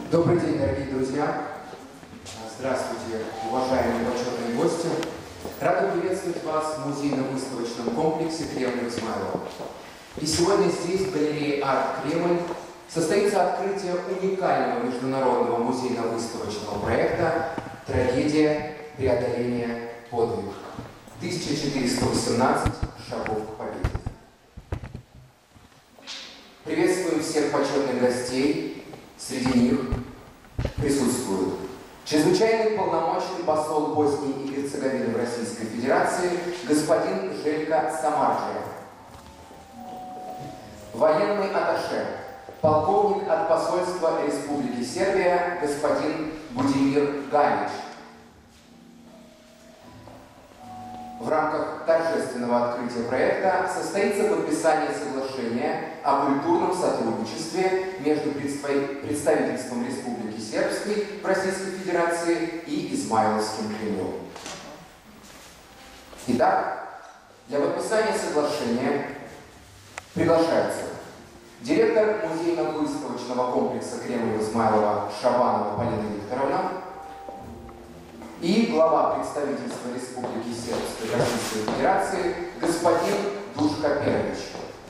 Добрый день, дорогие друзья! Здравствуйте, уважаемые почетные гости! Рада приветствовать вас в музейно-выставочном комплексе Кремль-Измайлово. И сегодня здесь, в галерее «Арт Кремль», состоится открытие уникального международного музейно-выставочного проекта «Трагедия преодоления подвиг. 1418 шагов к победе». Приветствуем всех почетных гостей. Среди них присутствуют чрезвычайный полномочный посол Боснии и Герцеговины в Российской Федерации господин Желько Самарджиев, военный атташе, полковник от посольства Республики Сербия господин Будимир Галич. В рамках торжественного открытия проекта состоится подписание соглашения о культурном сотрудничестве между представительством Республики Сербской в Российской Федерации и Измайловским Кремлем. Итак, для подписания соглашения приглашаются директор музейно-выставочного комплекса Кремль-Измайлово Шабанова Полина Викторовна и глава представительства Республики Сербской Российской Федерации господин Душка Перович.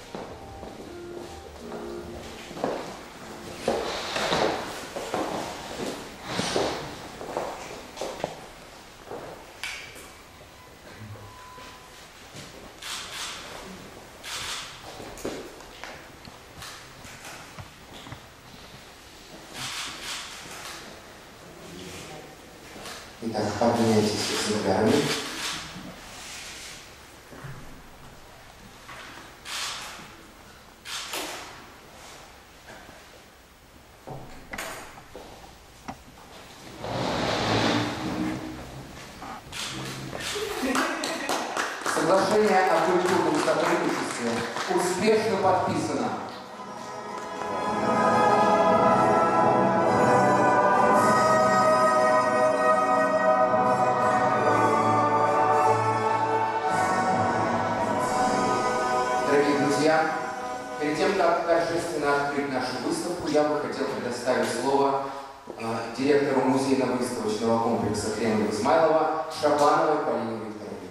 Итак, обменяйтесь экземплярами. Соглашение о культурном сотрудничестве успешно подписано. Дорогие друзья, перед тем, как торжественно открыть нашу выставку, я бы хотел предоставить слово директору музейно-выставочного комплекса Кремль-Измайлово Шабановой Полине Викторовне.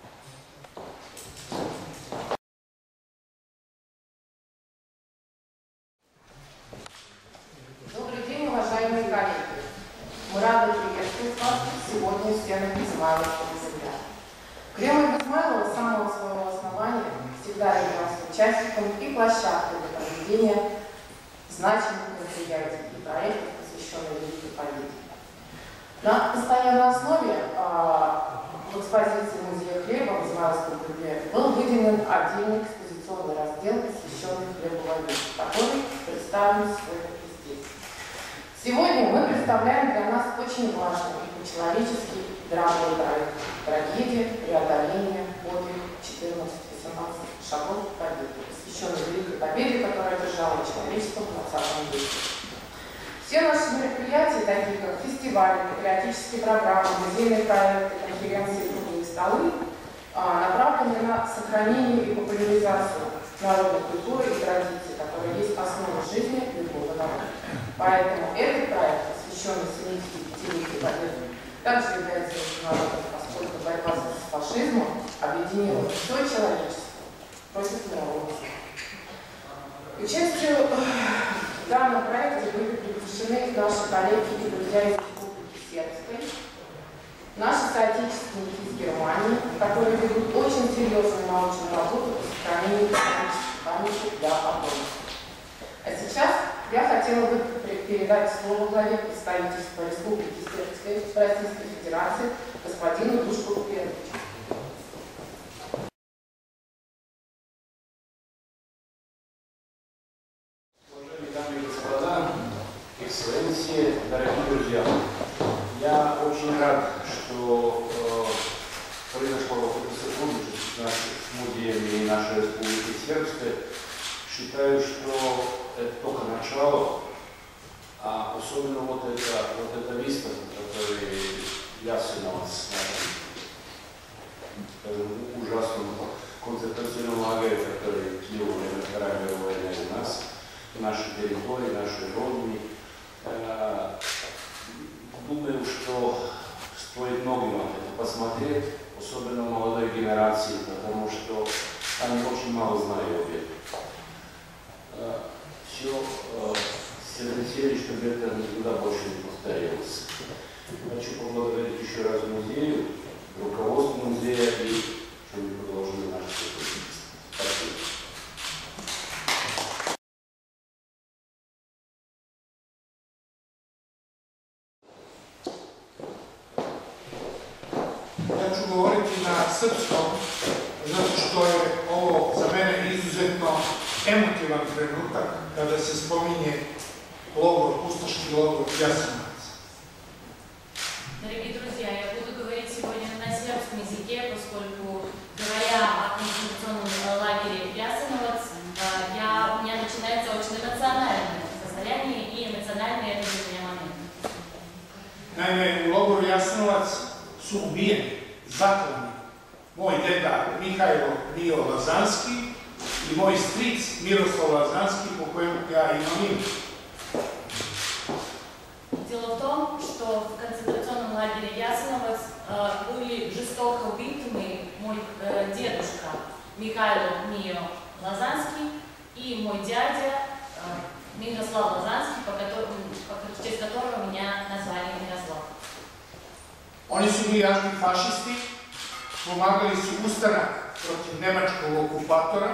Добрый день, уважаемые коллеги! Мы рады приветствовать вас сегодня в стенах Измайловского земля. Кремль-Измайлово с самого своего основания всегда являлся участником и площадкой для проведения значимых мероприятий и проектов, посвященных Великой Победе. На постоянной основе в экспозиции Музея хлеба в Измайловском Кремле был выделен отдельный экспозиционный раздел, посвященный хлебоводению, который представлен сегодня здесь. Сегодня мы представляем для нас очень важный и по-человечески драмовый проект «Трагедия преодоления подвиг 1418 шагов к победе», посвященный Великой Победе, которая одержала человечество в 20 веке. Все наши мероприятия, такие как фестивали, патриотические программы, музейные проекты, конференции и круглые столы, направлены на сохранение и популяризацию народной культуры и традиций, которые есть основой жизни любого народа. Поэтому этот проект, посвященный 75-летию Победы, также является международным, поскольку борьба с фашизмом объединила все человечество против мирового зла. Участию в данном проекте были приглашены наши коллеги и друзья из Республики Сербской, наши соотечественники из Германии, которые ведут очень серьезную научную работу по сохранению исторической памяти для потомков. А сейчас я хотела бы передать слово главе представительства Республики Сербской Российской Федерации господину Душку Перовичу. Уважаемые дамы и господа, экселленции, дорогие друзья, я очень рад, что произошло это сотрудничество с музеями и нашей Республики Сербской. Считаю, что это только начало, а особенно вот эта выставка, которая ясно с ужасным концентрационным лагерем, который Киев во время Второй мировой войны у нас, в нашей территории, в нашей родине, Думаю, что стоит многим это посмотреть, особенно молодой генерации, потому что они очень мало знают об этом. Все хотели, чтобы это никогда больше не повторилось. Хочу поблагодарить еще раз музею, руководству музея и что мы продолжили наше сотрудничество. Спасибо. Ja ću govoriti na srpskom, zato što je ovo za mene izuzetno emotivan trenutak kada se spominje logor, ustaški logor Jasenovac. Дорогие друзья, я буду говорить сегодня на сербском языке, поскольку, говоря о концентрационном лагере Ясеновец, у меня начинается очень эмоциональное состояние и эмоциональный это для меня момент. Naime, u logoru Jasenovac su ubijeni, zaklani, moj deda Mihajlo Rio Lazanski i moj stric Miroslav Lazanski, po kojemu ja imam ime. Дело в том, что в концентрационном лагере Ясеновец были жестоко убитыми мой дедушка Михайло Мио Лазанский и мой дядя Мирослав Лазанский, в честь которого меня назвали Мирослав. Oni su bili antifašisti, pomagali su ustanak protiv nemačkog okupatora,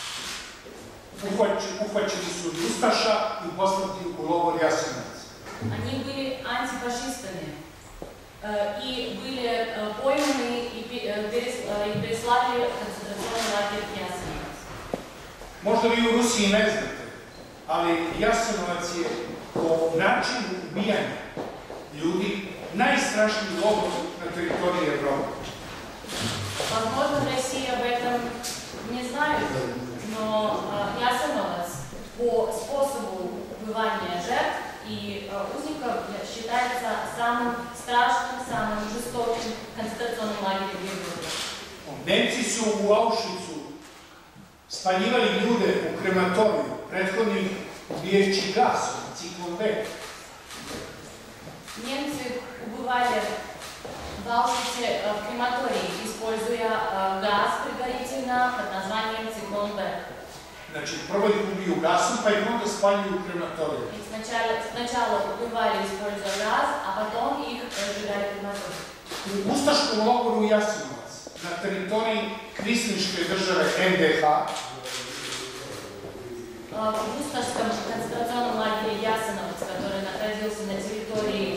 uhvaćeni su od ustaša i poslati u logor Jasenovac. Они были антифашистами и были пойманы и переслали в концентрационный лагерь Ясеновец. Možda vi u Rusiji ne znate, ali Jasenovac je po načinu ubijanja ljudi najstrašniji logor na teritoriji Evrope. Возможно, в России об этом не знают, но Ясеновец по способу убивания жертв и узников считается самым страшным, самым жестоким концентрационным лагерем в Европе. Nemci su u Auschwitzu spaljivali ljude u krematoriju, prethodno ih ubijajući gasom, ciklon V. Немцы убивали в Аушвице в крематории, используя газ предварительно под названием циклон В. Znači, prvo ih ubiju gasom, pa ih onda spaljuju u krematoriju. Сначала убивали, используя газ, а потом их сжигали в крематории. U ustaškom logoru Jasenovac, na teritoriji kvislinške države NDH, в Усташском концентрационном лагере Ясеновец, который находился на территории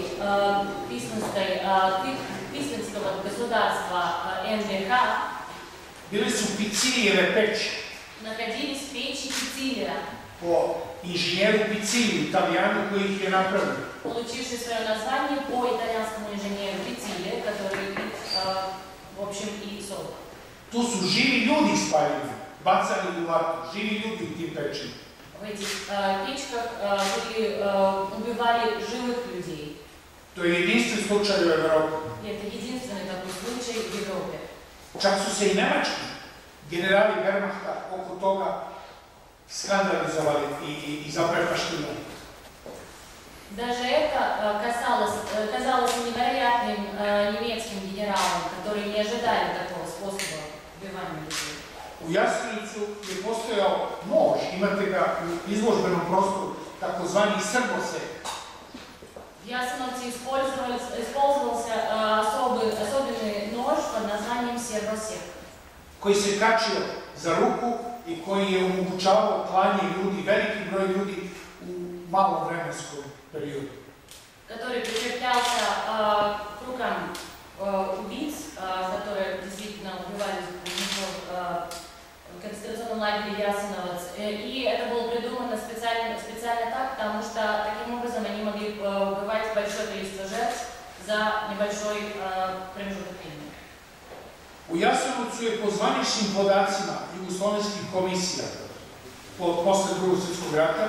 Квислинского государства НДХ, bili su Picilijeve peći. находились печи Пицилия, Po inženjeru Piciliju, Italijanu koji ih je napravio. получивший свое название по итальянскому инженеру Пицилия, который их, в общем, и создал. Tu su živi ljudi spaljeni, bacali u vatru, živi ljudi u tim pećima. В этих печках убивали живых людей. To je jedinstven slučaj u Evropi. И это единственный такой случай в Европе. Čak su se i nemački generali Wehrmachta oko toga skandalizovali i zaprepaštivali. Даже это казалось невероятным немецким генералам, которые не ожидали такого способа убивания людей. U Jasenovcu je postojao nož, imate ga u izložbenom prostoru, takozvani srbosek. В Ясеновце использовался особенный нож под названием сервосек, Koji se kačio za ruku i koji je omogućavao klanje ljudi, veliki broj ljudi u malom vremenskom periodu. который прикреплялся к рукам убийц, которые действительно убивали в концентрационном лагере Ясеновец. И это было придумано специально так, потому что таким образом они могли убивать большое количество жертв за небольшой промежуток времени. U Jasenovcu je po zvaničnim podacima jugoslovenskih komisija posle Drugog svjetskog rata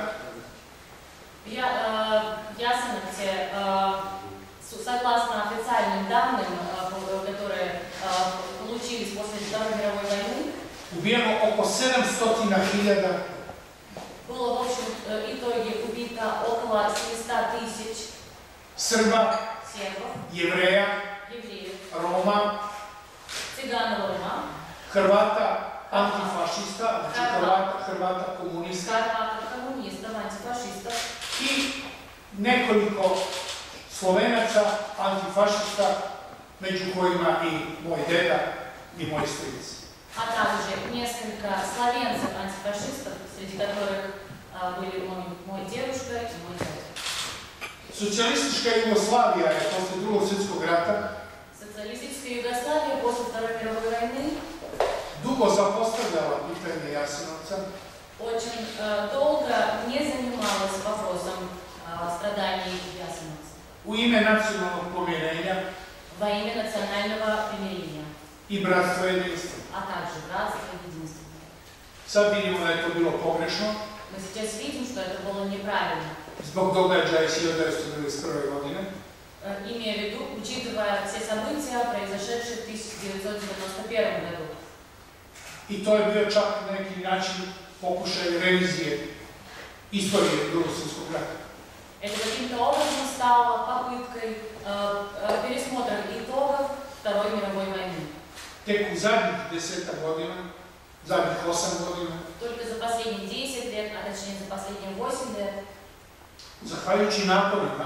Ясеновце, согласно официальным данным, которые получились после Второй мировой войны, ubijeno oko 700.000 было в общем итоге убито около 700 тысяч Srba, сербов, Jevreja, евреев, Roma, цыган Рома, Hrvata, antifašista, znači Hrvata komunista хорватов, коммунистов, антифашистов i nekoliko Slovenaca, antifašista, među kojima i moj deda i moj stric. а также несколько славянцев антифашистов, среди которых были мой дедушка и мой дядя. Socijalistička Jugoslavija je posle Drugog svjetskog rata Социалистическая Югославия после Второй мировой войны dugo zapostavljala pitanje Jasenovca очень долго не занималась вопросом страданий ясеновцев u ime nacionalnog pomirenja во имя национального примирения, i bratstva i jedinstva. а также братства и единства. Sad vidimo da je to bilo pogrešno Мы сейчас видим, что это было неправильно, zbog događaja 1991. godine, имея в виду, учитывая все события, произошедшие в 1991 году. i to je bio čak na neki način pokušaj revizije istorije Drugog svjetskog rata. Это каким-то образом стало попыткой пересмотра итогов Второй мировой войны. Tek u zadnjih 10 godina, zadnjih 8 godina, Только за последние 10 лет, а точнее за последние 8 лет, zahvaljujući naporima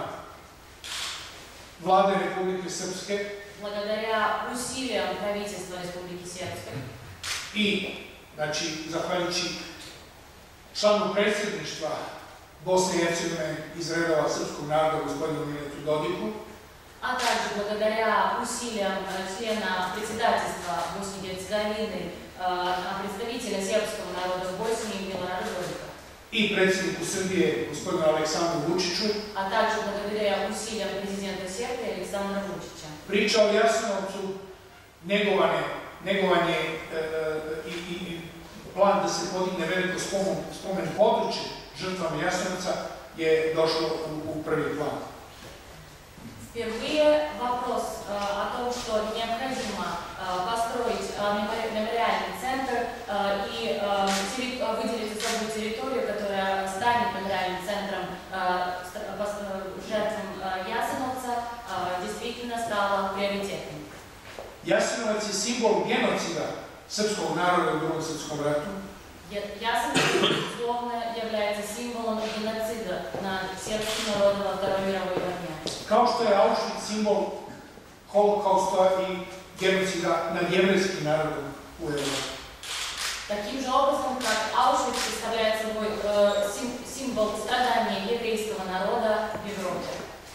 Vlade Republike Srpske благодаря усилиям правительства Республики Сербской i, znači, zahvaljujući članu predsjedništva Bosne i Hercegovine iz redova srpskog naroda, gospodinu Miletu Dodiku, а также благодаря усилиям члена председательства Боснии и Герцеговины, представителя сербского народа в Боснии Милорада Додика, i predsjedniku Srbije, gospodinu Aleksandru Vučiću, а также благодаря усилиям президента Сербии Александра Вучича. priča o Jasenovcu, negovanje i plan da se podigne veliko spomen područje žrtvama Jasenovca je došlo u prvi plan. Впервые вопрос о том, что необходимо построить мемориальный центр и выделить особую территорию, которая станет мемориальным центром жертвам Ясеновца, действительно стало приоритетом. Jasenovac je simbol genocida srpskog naroda u Drugom svjetskom ratu. Ясеновец, безусловно, является символом геноцида над сербским народом во Второй мировой войне. Kao što je Auschwitz simbol holokausta i genocida nad jevrejskim narodom u Evropi. Таким же образом, как Аушвиц представляет собой символ страдания еврейского народа в Европе.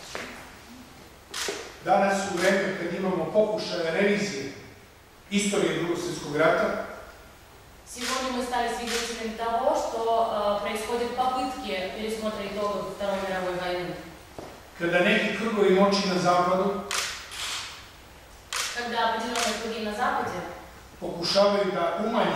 Danas u vreme kad imamo pokušaje revizije istorije Drugog svjetskog rata, Сегодня мы стали свидетелями того, что происходят попытки пересмотра итогов Второй мировой войны. kada neki krugovi moći na zapadu Когда определенные круги на Западе pokušavaju da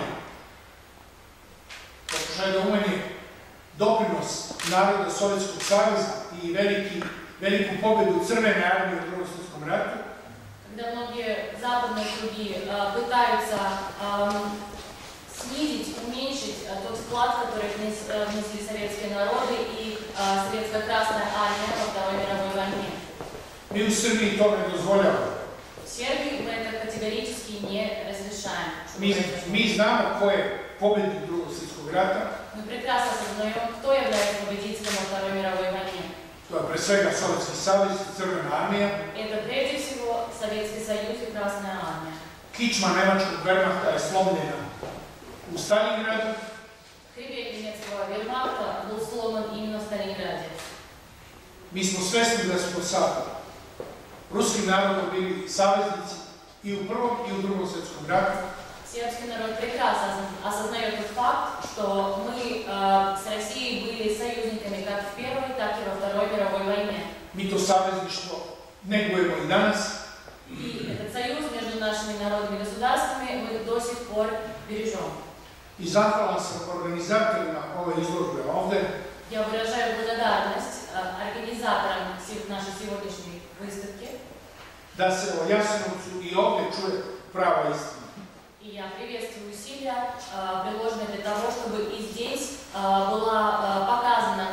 umanje doprinos naroda Sovjetskog saveza i veliku pobedu Crvene armije u Drugom svjetskom ratu, когда многие западные круги пытаются снизить, уменьшить тот вклад, который внесли советские народы и советско-красная армия во Второй мировой войне. mi u Srbiji to ne dozvoljavamo. В Сербии мы это категорически не разрешаем. Mi znamo ko je pobednik Drugog svjetskog rata, Мы прекрасно осознаем, кто является победителем во Второй мировой войне. to je pre svega Sovjetski savez i Crvena armija. Это прежде всего Советский Союз и Красная армия. Kičma nemačkog Wehrmachta je slomljena u Stalingradu. Хребет немецкого вермахта был сломан именно в Сталинграде. Mi smo svesni da smo sa ruskim narodom bili saveznici i u Prvom i u Drugom svjetskom ratu. Сербский народ прекрасно осознает тот факт, что мы с Россией были союзниками как в Первой, так и во Второй мировой войне. Mi to savezništvo negujemo i danas. И этот союз между нашими народными государствами мы до сих пор бережем. I zahvalan sam organizatorima ove izložbe ovde. Я выражаю благодарность организаторам нашей сегодняшней выставки. Da se o Jasenovcu i ovde čuje prava istina. И я приветствую усилия, приложенные для того, чтобы и здесь была показана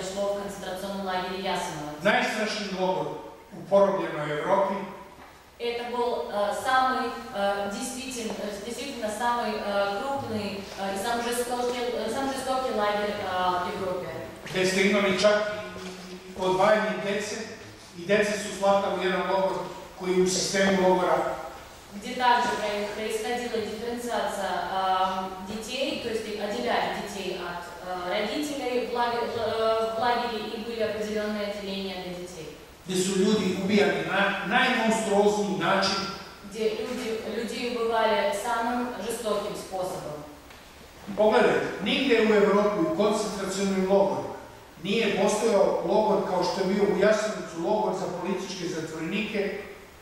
произошло в концентрационном лагере Ясеновец. Najstrašniji logor u porobljenoj Evropi. Это был действительно самый крупный и самый жестокий лагерь в Европе. Gde ste imali čak i odvajanje djece i djeca su slata u jedan logor koji je u sistemu logora. Где также происходила дифференциация детей, то есть отделяли детей от родителей в лагере и были определенные отделения для детей. Gdje su ljudi ubijani na najmonstruozniji način. Где людей убивали самым жестоким способом. Pogledajte, nigdje u Evropi u koncentracionim logorima nije postojao logor kao što je bio u Jasenovcu logor za političke zatvorenike.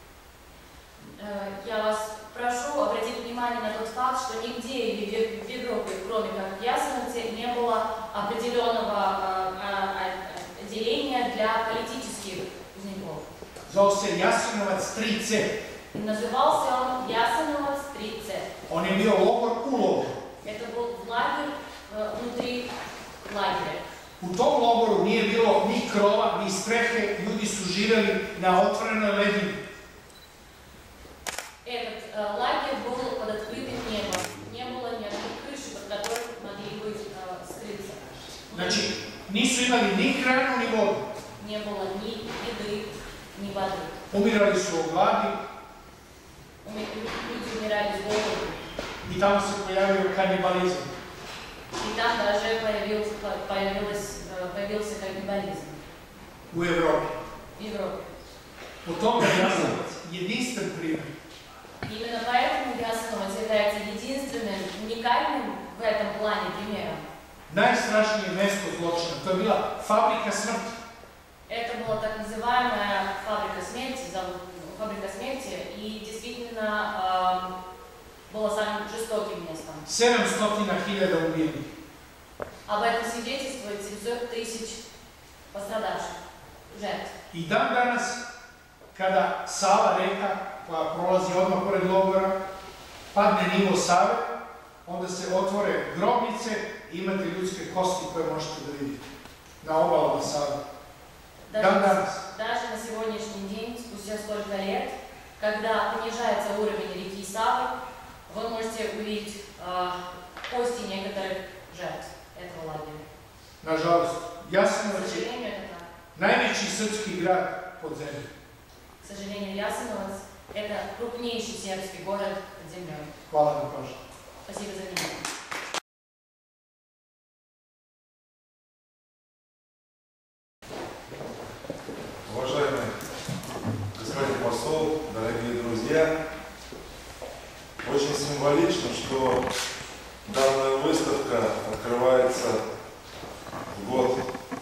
Я вас прошу обратить внимание на тот факт, что нигде в Европе, кроме как в Ясеновце, не было определенного отделения для политических узников. Zvao se Jasenovac 3C. И назывался он Ясеновец 3C. On je bio logor u logoru. Это был лагерь внутри лагеря. U tom logoru nije bilo ni krova, ni strehe, ljudi su živjeli na otvorenoj ledini. Этот лагерь был под открытым небом. Не было никаких крыш, под которых могли бы скрыться. Znači, nisu imali ni hranu, ni vodu. Не было ни еды, ни воды. Umirali su od gladi. Люди умирали с голоду. I tamo se pojavio kanibalizam. И там даже появился каннибализм. U Evropi. В Европе. Po tome je Jasenovac jedinstven primjer. Именно поэтому Ясеновец является единственным, уникальным в этом плане примером. Najstrašnije mesto zločina, to je bila fabrika smrti. Это была так называемая фабрика смерти, и действительно было самым жестоким местом. 700.000 ubijenih. Об этом свидетельствует 700 тысяч пострадавших, жертв. I dan danas, kada Sava reka, koja prolazi odmah pored logora, padne nivo Save, onda se otvore grobnice i imate ljudske kosti koje možete da vidite na obalama Save. Даже на сегодняшний день, спустя столько лет, когда понижается уровень реки Савы, вы можете увидеть кости некоторых жертв этого лагеря. Nažalost, К Jasenovac je сожалению, это так. najveći srpski grad pod zemljom. К сожалению, Ясеновец – это крупнейший сербский город под землей. Hvala na pažnju. Спасибо за внимание. Уважаемый господин посол, дорогие друзья, очень символично, что данная выставка открывается в год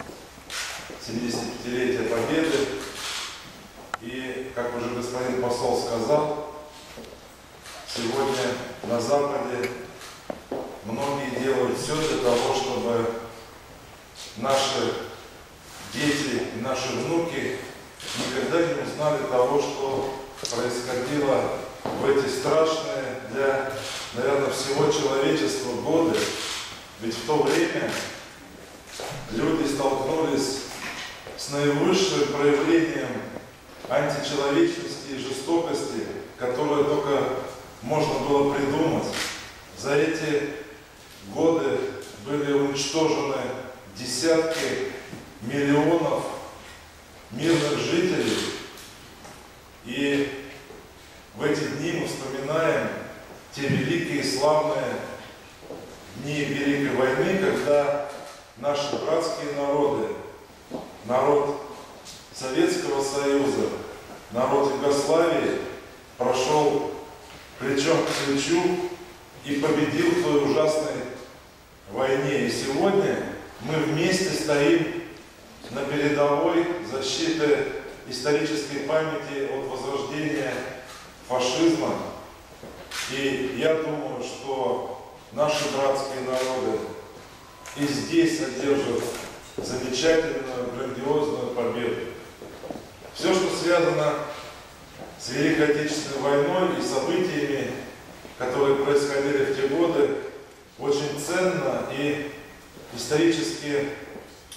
75-летия Победы. И, как уже господин посол сказал, сегодня на Западе многие делают все для того, чтобы наши дети и наши внуки никогда не узнали того, что происходило в эти страшные для, наверное, всего человечества годы. Ведь в то время люди столкнулись с наивысшим проявлением античеловечности и жестокости, которое только можно было придумать. За эти годы были уничтожены десятки миллионов мирных жителей. И в эти дни мы вспоминаем те великие и славные дни Великой войны, когда наши братские народы, народ Советского Союза, народ Югославии прошел плечом к плечу и победил в той ужасной войне. И сегодня мы вместе стоим на передовой защиты исторической памяти от возрождения фашизма. И я думаю, что наши братские народы и здесь одержат замечательную, грандиозную победу. Все, что связано с Великой Отечественной войной и событиями, которые происходили в те годы, очень ценно и исторически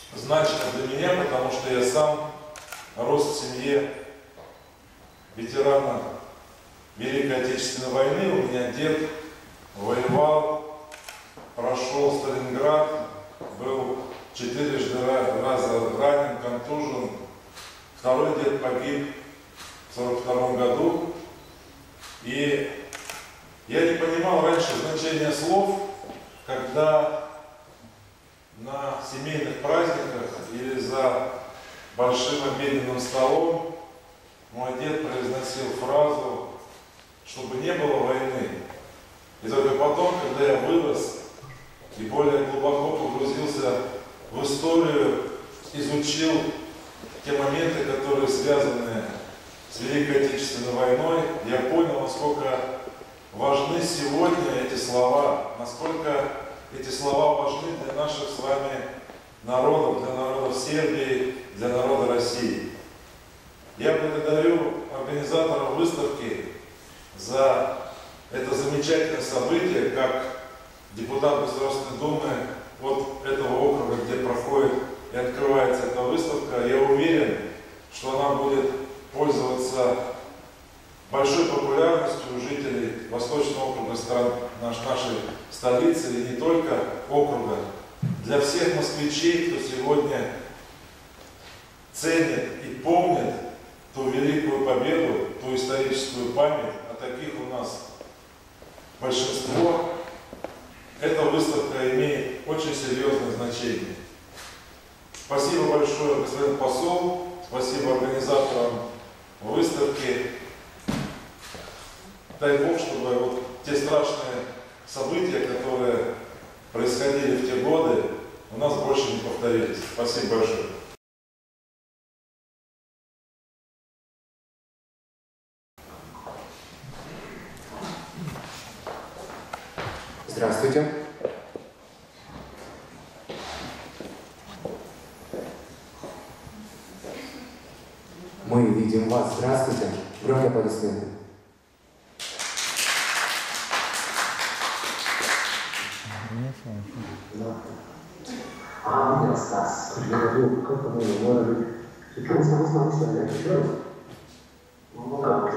значимо для меня, потому что я сам рос в семье ветерана Великой Отечественной войны. У меня дед воевал, прошел Сталинград, был 4 раза ранен, контужен. Второй дед погиб в 1942 году. И я не понимал раньше значения слов, когда на семейных праздниках или за большим обеденным столом мой дед произносил фразу, чтобы не было войны. И только потом, когда я вырос и более глубоко погрузился в историю, изучил те моменты, которые связаны с Великой Отечественной войной, я понял, насколько важны сегодня эти слова, насколько эти слова важны для наших с вами народов, для народов Сербии, для народа России. Я благодарю организаторов выставки за это замечательное событие, как депутат Государственной Думы от этого округа, где проходит и открывается эта выставка. Я уверен, что она будет пользоваться большой популярностью у жителей Восточного округа нашей столицы и не только округа. Для всех москвичей, кто сегодня ценит и помнит ту великую победу, ту историческую память, а таких у нас большинство, эта выставка имеет очень серьезное значение. Спасибо большое, господин посол, спасибо организаторам выставки. Дай Бог, чтобы вот те страшные события, которые происходили в те годы, у нас больше не повторились. Спасибо большое. Здравствуйте. Мы видим вас. Здравствуйте. Громкие аплодисменты. А у нас нас, я говорю, как мы говорили, сейчас мы слышали, что? Ну как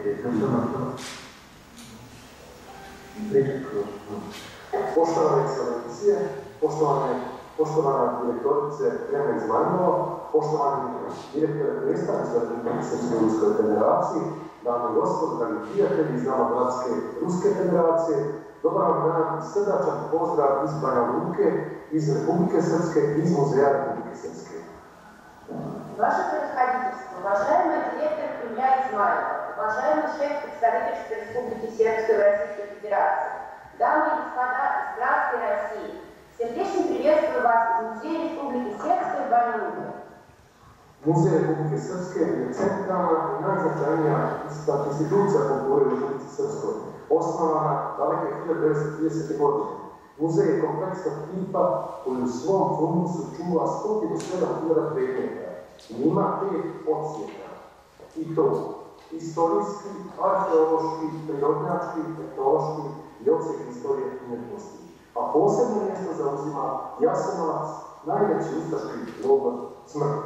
Poštovane ekscelencije, poštovana direktorice Krema Izmajlova, poštovani direktore predstavnice Republike Srpske Ruskoj Federaciji, dame i gospodo, dragi prijatelji iz nama bratske Ruske Federacije, dobar vam dan i srdačan pozdrav iz Banja Luke, iz Republike Srpske i iz Muzeja Republike Srpske. Ваше превосходительство, уважаемый директор Кремля Измайлова, уважаемый шеф представительства Республики Сербской в Российской Федерации, дамы и господа из братской России, сердечно приветствую вас из Музея Республики Сербской в Бanja Luka. Muzej Republike Srpske je centralna i najznačajnija institucija kulture u Republici Srpskoj, osnovana daleke 1930. godine. Muzej je kompleksnog tipa koji u svom funkciju čuva 107.000 predmeta i ima 5 odsjeka. I to istorijski, arheološki, prirodnjački, etnološki i odsjek istorije umjetnosti. A posebno mjesto zauzima Jasenovac, najveći ustaški logor smrti.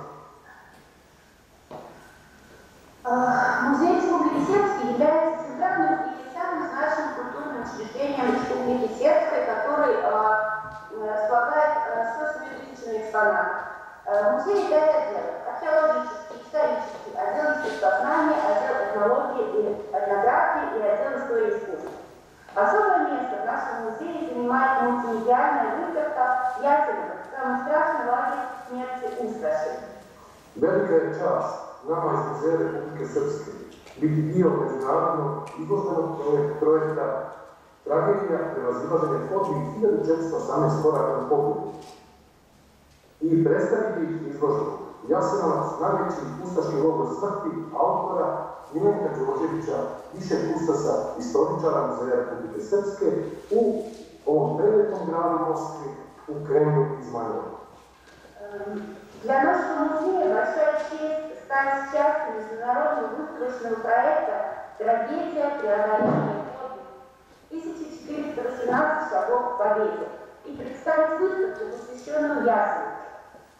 Музей Республики Сербской является центральным и самым значимым культурным учреждением Республики Сербской, который располагает 100 экспонатов. Музей имеет отделы: археологический, исторический, отдел естествознания, отдел этнологии и этнографии и отдел истории искусства. Особое место в нашем музее занимает мультимедиальная выставка «Ясенова. Самый страшный лагерь смерти Усташи». Velika je čast nama iz Muzeja Republike Srpske biti dio međunarodnog izložbenog projekta Tragedija prevazilaženja podvih 1418 koraka na pogled i predstaviti izložbu Jasenovac, najveći ustaški logor smrti autora Milenka Đorđevića, višeg kustasa istoričara Muzeja Republike Srpske u ovom prelijepom gradu Moskvi u Kremlju Izmajlova. Для нашего музея большая честь стать частью международного выставочного проекта «Трагедия преодоления подвиг. 1418 шагов к победе» и представить выставку, посвященную Ясеневу.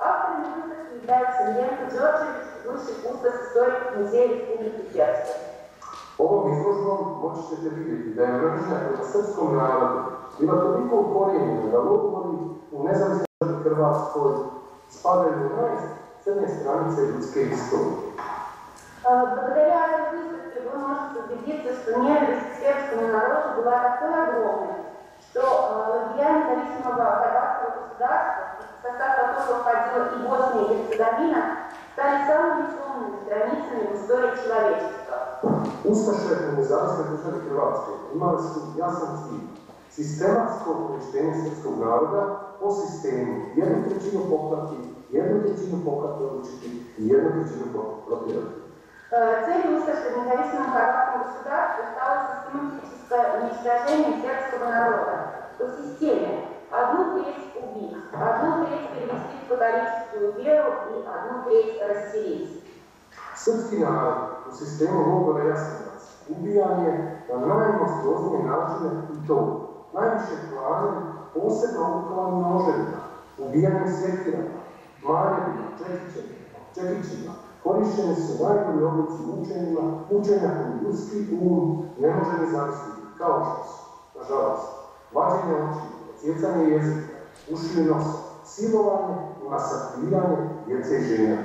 Авторами выставки являются Ильенко Đorđević, бывший кустос историк Музея Республики Сербской. Ovom izložbom moći ćete vidjeti da je mržnja prema srpskom narodu bila toliko ukorijenjena da logori u nezavisnoj Hrvatskoj spadaju u najcrnije stranice ljudske istorije. Благодаря этой выставке вы можете убедиться, что ненависть к сербскому народу была такой огромной, что лагеря независимого хорватского государства, в состав которого входила и Босния и Герцеговина, стали самыми темными страницами в истории человечества. Ustaše u nezavisnoj državi Hrvatske imali su jasan cilj, sistematsko uništenje srpskog naroda po sistemu 1/3 poklati, 1/3 poklati odlučiti i 1/3 protjerati. Целью Ustaša в независимом хорватском государстве стало систематическое уничтожение сербского народа по системе 1/3 убить, 1/3 перевести в католическую веру и 1/3 расселить. Srpski narod u sistemu logora Jasenovac ubijan je na najmonstruoznije načine i to najviše klanjem, posebno uklanjem noževima, ubijanjem sekirama, maljevima, čekićima. Korišteni su najbolji oblici učenja koji ljudski ne može ni zamisliti, kao što su, nažalost, vađenje očiju, odsjecanje jezika, ušiju i nosa, silovanje i masakriranje djece i žena.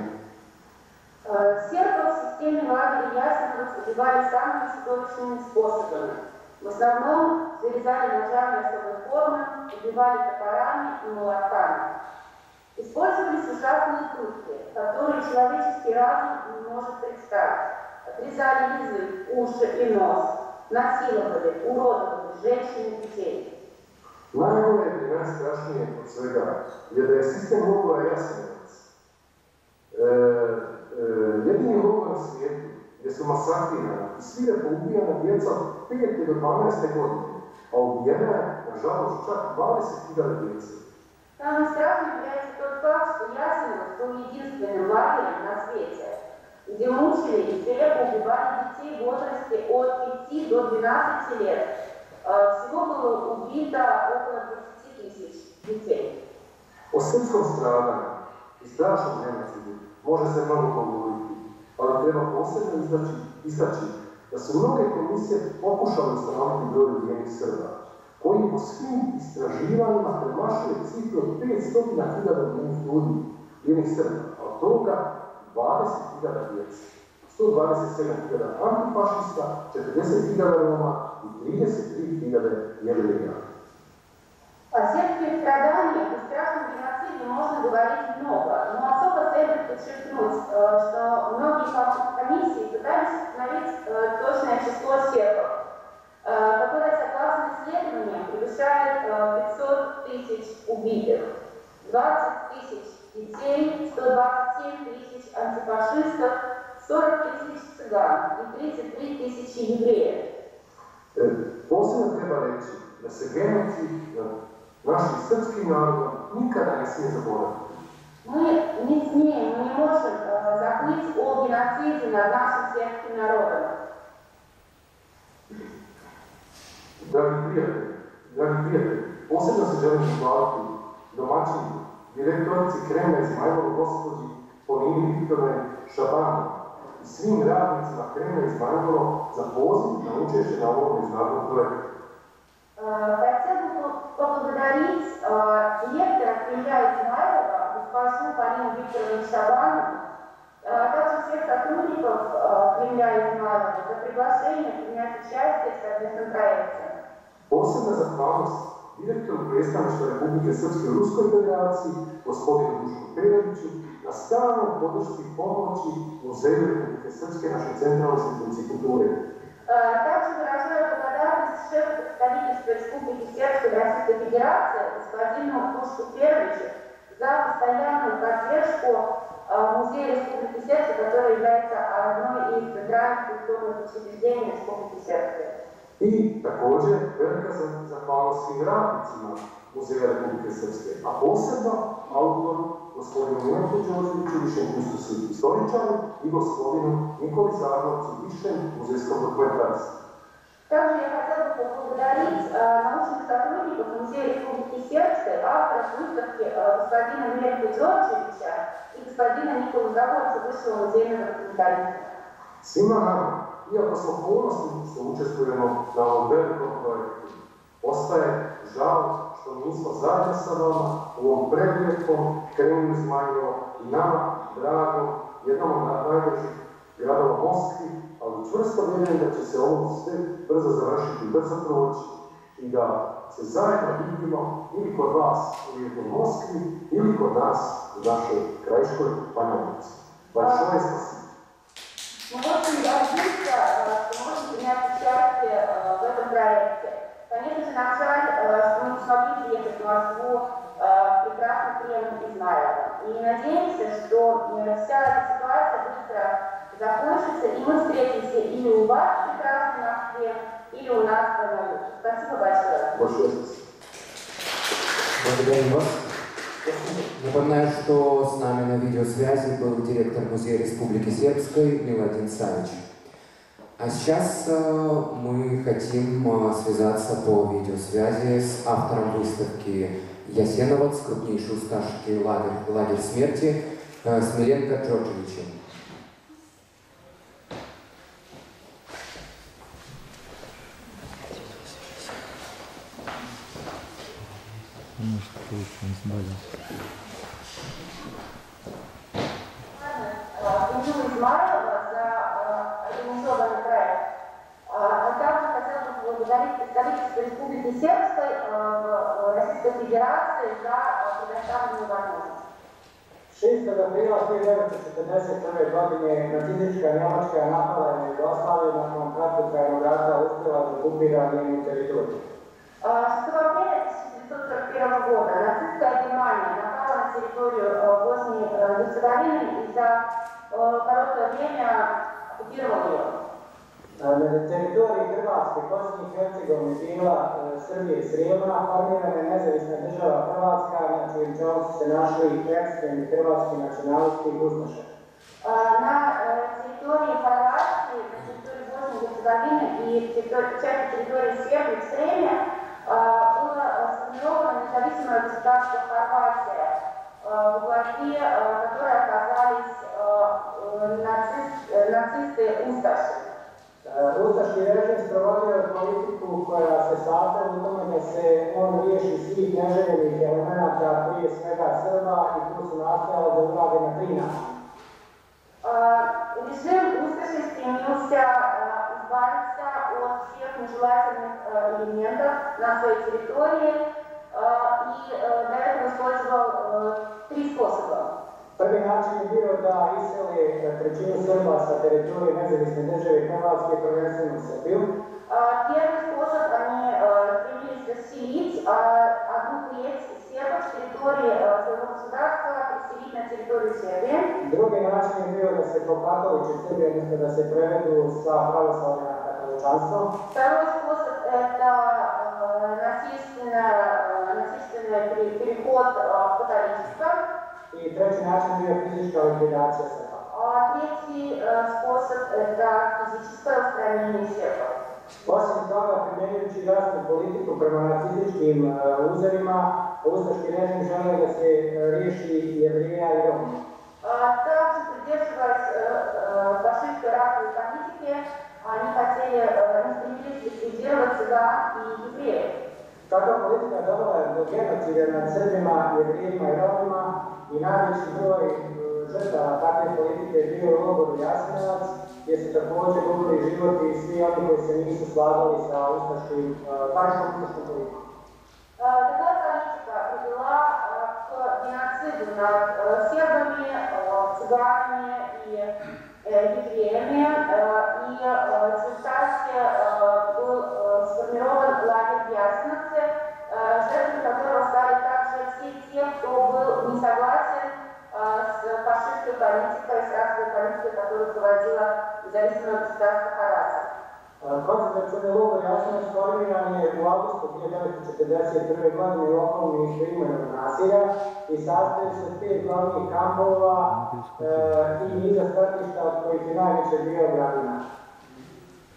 Сербов в системе лагеря Ясеновец убивали самыми чудовищными способами. В основном вырезали ножами особой формы, убивали топорами и молотками. Использовались ужасные пытки, которые человеческий разум не может представить. Отрезали язык, уши и нос, насиловали, уродовали женщин и детей. Najgore i najstrašnije od svega je da je sistem logora Jasenovac jedini logor na svijetu gdje su masakrirana i svirepo ubijana djeca od 5. do 12. godine, a ubijena je, nažalost, čak 20.000 djece. Самым страшным является тот факт, что Ясеновец был единственным лагерем на свете, где мучили и свирепо убивали детей в возрасте от 5 до 12 лет. Всего было убито около 20 000 детей. O srpskom stradanju i strašnom genocidu može se mnogo govoriti, ali treba posebno istaći da su mnoge komisije pokušale ustanoviti broj ubijenih Srba, koji po svim istraživanjima premašuje cifru od 500.000 ubijenih ljudi, ubijenih Srba, a od toga 20.000 djece, 127.000 antifašista, 40.000 Roma i 33.000 Jevrija. О сербских страданиях и страшном геноциде можно говорить много, но особо следует подчеркнуть, что многие комиссии пытались установить точное число сербов, которое, согласно исследованиям, превышает 500 000 убитых, 20 000 детей, 127 000 антифашистов, 40 000 цыган и 33 000 евреев. Posebno treba reći da se genocid našim srpskim narodom nikada ne smije zaboraviti. Мы не смеем, мы не можем забыть о геноциде над нашим сербским народом. Dragi prijatelji, posebno se želim zahvaliti domaćini, direktorici Kremlja Izmajlova, gospođi Polini Viktorne Šabanu i svim radnicima Kremlja Izmajlova za poziv na učešće na ovom međunarodnom projektu. Хотел бы поблагодарить директора Кремля Измайлова, госпожу Полину Викторовну Шабану, также всех сотрудников Кремля Измайлова за приглашение принять участие в совместном проекте. Posebna zahvalnost direktoru predstavništva Republike Srpske u Ruskoj federaciji, gospodinu Dušku Peroviću, na stalnoj podršci i pomoći Muzeju Republike Srpske, našoj centralnoj instituciji kulture. Также выражаю благодарность шефу представительства Республики Сербской в Российской Федерации господину Душку Перовичу за постоянную поддержку Музея Республики Сербской, который является одной из центральных культурных учреждений Республики Сербской. I također velika zahvalnost svim radnicima Muzeja Republike Srpske, a posebno autoru gospodinu Milenku Đorđeviću, višem kustosu istoričaru, i gospodinu Nikoli Zarnovcu, višem muzejskom dokumentaristu. Также я хотела бы поблагодарить научных сотрудников Музея Республики Сербской, авторов выставки господина Мирка Đorđevića и господина Николу Zaborca, Высшего музейного документалиста. Svima nama, iako smo ponosni što učestvujemo na ovom velikom projektu, ostaje žal što nismo zajedno sa vama u ovom predlijepom Kremlju Zmajlovo i nama, dragom, jednom od najvećih gradova Moskvi, ali čvrsto vjerujem da će se ovo sve brzo završiti, brzo proći i da se zajedno vidimo ili kod vas u Moskvi ili kod nas u našoj krajiškoj Panjovnici. Большое спасибо. Мы очень гордимся, что можем принять участие в этом проекте. Конечно же, нам жаль, что мы не смогли приехать в Москву в прекрасный Кремль Измайлова. И надеемся, что вся эта ситуация быстро закончится, и мы встретимся или у вас в прекрасной Москве, или у нас в Паньовнице. Спасибо большое. Большое спасибо. Благодарим вас. Напоминаю, что с нами на видеосвязи был директор Музея Республики Сербской Миладин Савич. А сейчас мы хотим связаться по видеосвязи с автором выставки «Ясеновец. Крупнейший усташский лагерь смерти» с Миренко Đorđevićem. Николу Измайлова за организованный проект. А также хотела бы поблагодарить представительство Республики Сербской в Российской Федерации за предоставленную возможность. 6. aprila 1941. godine nacistička Njemačka napala je na Jugoslaviju nakon kratkotrajnog rata uspjela da okupira njenu teritoriju. 6 апреля 1941 года нацистская Германия напала на территорию Боснии и Герцеговины и за короткое время оккупировала ее. Na teritoriji Hrvatske, Bosne i Hercegovine bila Srbija i Srijema, formirana je nezavisna država Hrvatska, na čijem čelu su se našli ekstremni hrvatski nacionalisti i ustaše. На территории Хорватии, на территории Боснии и Герцеговины и части территории Сербии в Среме было сформировано независимое государство Хорватия, в главе которой оказались нацисты Ustaše. Ustaški režim sprovodio je politiku koja se sastoji u tome da se on riješi svih neželjenih elemenata, prije svega Srba, i tu su nastojali da urade na 3 načina. Режим Ustaše стремился избавиться от всех нежелательных элементов на своей территории и для этого использовал 3 способа. Prvi način je bio da iseli trećinu Srba sa teritorije nezavisne države Hrvatske, prvenstveno Srbiju. Первый способ они стремились расселить одну треть сербов с территории своего государства, переселить на территорию Сербии. Drugi način je bio da se pokatoliče Srbije, odnosno da se prevedu sa pravoslavlja na katoličanstvo. Второй способ это насильственный переход в католичество. I treći način bio fizička likvidacija Srba. Третий способ это физическое устранение сербов. Osim toga, primjenjujući rasnu politiku prema nacističkim uzorima, ustaški režim želeo da se riješi Jevrija i Roma. Также придерживаясь фашистской расовой политики, они стремились ликвидировать цыган и евреев. Takva politika dovela je do genocida nad Srbima, Jevrijima i Romima i najveći broj žrtava takve politike je bio u logoru Jasenovac, gdje su također gubili život i svi oni koji se nisu slagali sa ustaškom politikom. Такая политика привела к геноциду над сербами, цыганами и евреями, и в результате был сформирован лагерь в Ясеновце, жертвами которого стали также все те, кто был не согласен с фашистской политикой, с расовой политикой, которую проводила независимое государство Хорватия. Koncentracioni logor Jasenovac formiran je u avgustu 1941. godine u okolini Primenog nasilja i sastoji se od 5 glavnih kampova i niza stratišta, od kojih je najveće bio Gradina.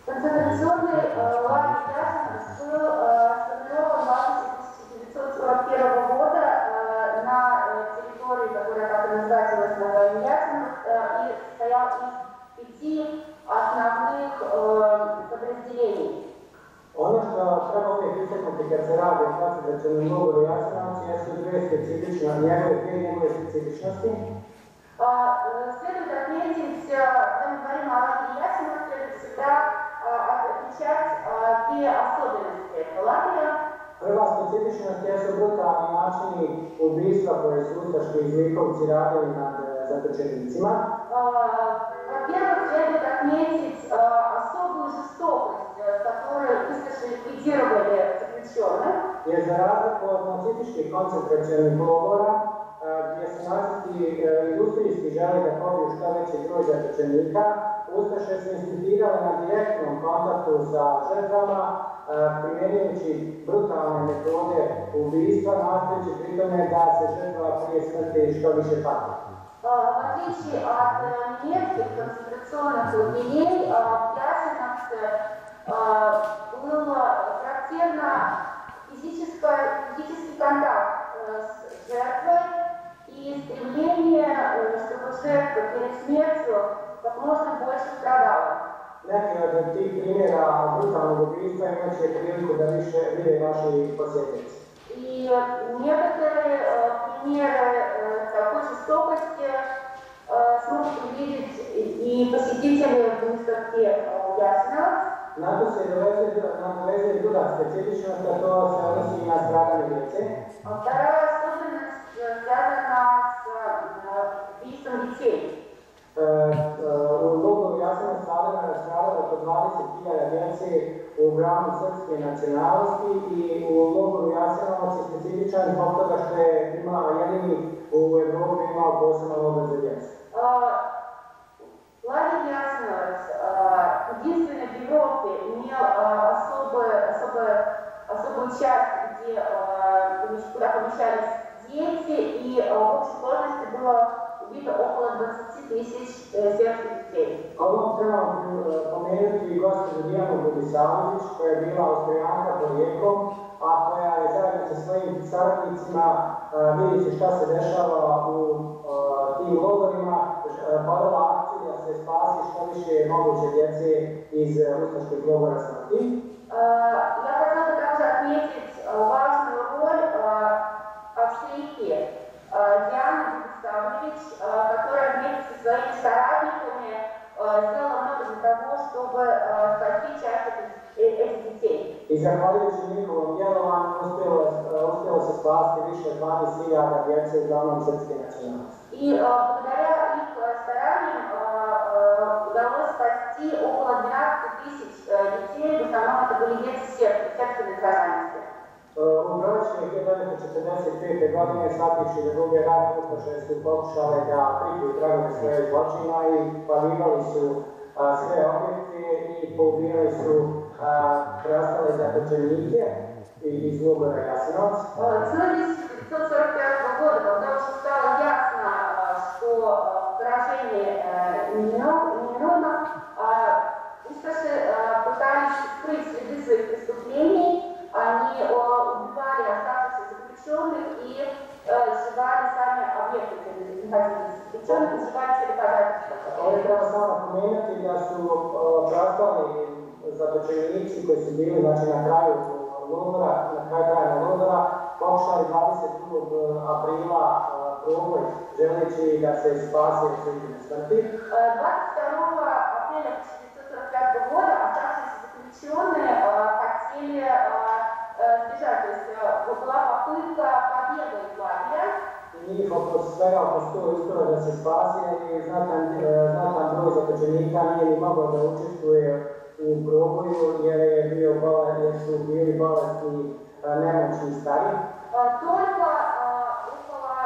Концентрационный лагерь Ясеновец был сформирован в августе 1941 года на территории, которая так и называлась на районе Ясеновец, и состоял из 5 основных подразделений. Ono što treba uvijek istaknuti kad se radi o koncentracionom logoru Jasenovac jesu dvije njegove specifičnosti. Следует отметить, когда мы говорим о лагере Ясеновец, следует всегда отмечать две особенности этого лагеря. Prva specifičnost jesu brutalni načini ubistva koje su ustaški zlikovci radili nad zatočenicima. Во-первых, следует отметить особую жестокость, с которой ustaše ликвидировали заключенных. Jer za razliku od nacističkih koncentracionih logora, gdje su nacisti industrijski želi da pobiju što veći broj zatočenika, ustaše su insistirale na direktnom kontaktu sa žrtvama, primjenjujući brutalne metode ubistva, nastojeći pri tome da se žrtva prije smrti što više pati. В отличие от немецких концентрационных лагерей, в Ясеновце был характерно физический контакт с жертвой и стремление, чтобы жертва перед смертью как можно больше страдала. Neki od tih primjera brutalnog ubistva imat će priliku da više vide vaši posjetnici. И некоторые примеры такой жестокости смогут увидеть и посетители выставки Ясеновец. Na to se nadovezuje druga specifičnost, a to se odnosi na stradanje djece. Вторая особенность связана с убийством детей. U logoru Jasenovac stradalo oko 20.000 djece uglavnom srpske nacionalnosti i u logoru Jasenovac je specifičan zbog toga što je jedini u Evropi imao poseban logor za djecu. Лагерь Ясеновец единственный в Европе имел особую часть, куда помещались дети, и в общей сложности было убито около 20 тысяч сербских детей. Ovdje trebamo pomenuti gospođu Dijanu Budisavljević, koja je bila Austrijanka porijeklom, a koja je zajedno sa svojim saradnicima vidjeti šta se dešava u tim logorima, podala akciju da se spasi što više moguće djece iz ustaških logora smrti. Я хотела бы также отметить важную роль австрийки Дианы Будисавлjević, которая вместе со своими соратниками сделала много для того, чтобы спасти часть этих детей. I zahvaljujući njihovom djelovanju uspjelo se spasti više od 12.000 djece uglavnom srpske nacionalnosti. И благодаря их стараниям удалось спасти около 12 тысяч детей, в основном это были дети сербской национальности. U proljeće 1945. godine, shvativši da druge rane ustaše su pokušale da prikriju tragove svoje zločina i palivali su sve objekte i poubijali su preostale zatočenike iz logora Jasenovac. Ценой 1945 года, когда уже стало ясно, что поражение неминуемо, ustaše пытались скрыть следы своих преступлений. Они убивали оставшихся заключенных и сжигали сами объекты, где находились заключенных, и сжигали все доказательства. Ovdje treba samo napomenuti da su preostali zatočenici koji su bili na kraju trajanja logora pokušali 22. aprila proboj želeći da se spase od sudbine smrti. 22 апреля 1945 года оставшиеся заключенные хотели сбежать, то есть была попытка побега из лагеря. Njih svega oko 100 uspjelo da se spasi, ali znatan broj zatočenika nije ni mogao da učestvuje u proboju jer su bili bolesni, nemoćni i stari. Только около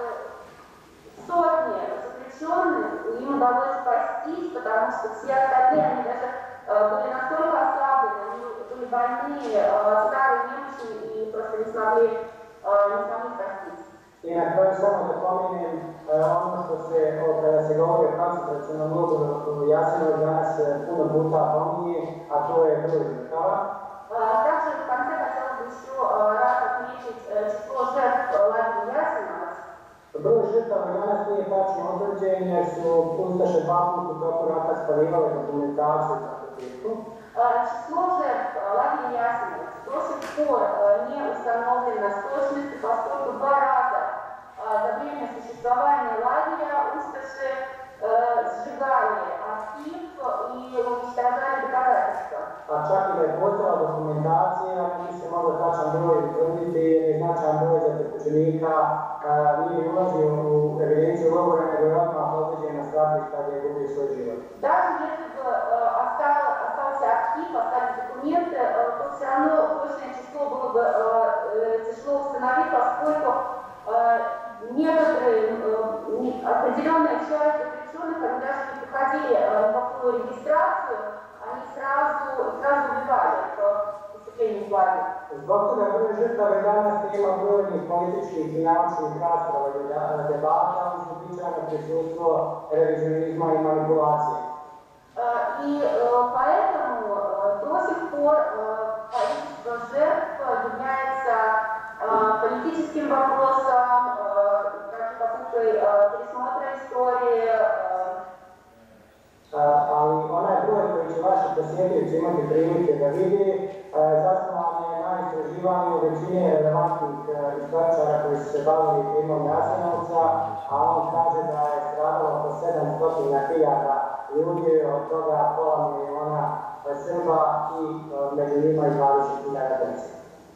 сотни заключенных им удалось спастись, потому что все остальные, они даже были настолько ослаблены, они были больные, старые, немощные и просто не смогли спастись. I na kraju samo da napomenem ono što se, kada se govori o koncentracionom logoru Jasenovac danas puno puta pominje, a to je broj žrtava. Также в конце хотелось бы еще раз отметить число жертв лагеря Ясеновец. Broj žrtava danas nije tačno određen jer su ustaše 2 puta u toku rata spaljivale dokumentaciju za početku. Число жертв лагеря Ясеновец до сих пор не установлено с точностью, поскольку 2 раза за время существования лагеря усташи сжигали архив и уничтожали доказательства. A čak i da je postojala dokumentacija, nije se moglo tačan broj utvrditi jer je značajan broj zatočenika nije ulazio u evidenciju logora, nego je odmah određen na stratišta gdje je gubio svoj život. Даже если бы остался архив, остались документы, то все равно точное число было бы тяжело установить, поскольку некоторые, определенная часть заключенных, они даже не проходили никакую регистрацию, они сразу убивали по поступлению в лагерь. Zbog toga broj žrtava danas tema brojnih političkih i naučnih rasprava i debata uz uobičajeno prisustvo revizionizma и манипуляции. И поэтому до сих пор количество жертв является политическим вопросом, также попыткой пересмотра истории. Ali onaj broj koji će vaši posjetioci imati prilike da vidi, zasnovan je na istraživanju većine relevantnih istoričara koji su se bavili filmom Jasenovca, a on kaže da je stradalo oko 700.000 ljudi, od toga pola miliona Srba i među njima i 20.000 djece.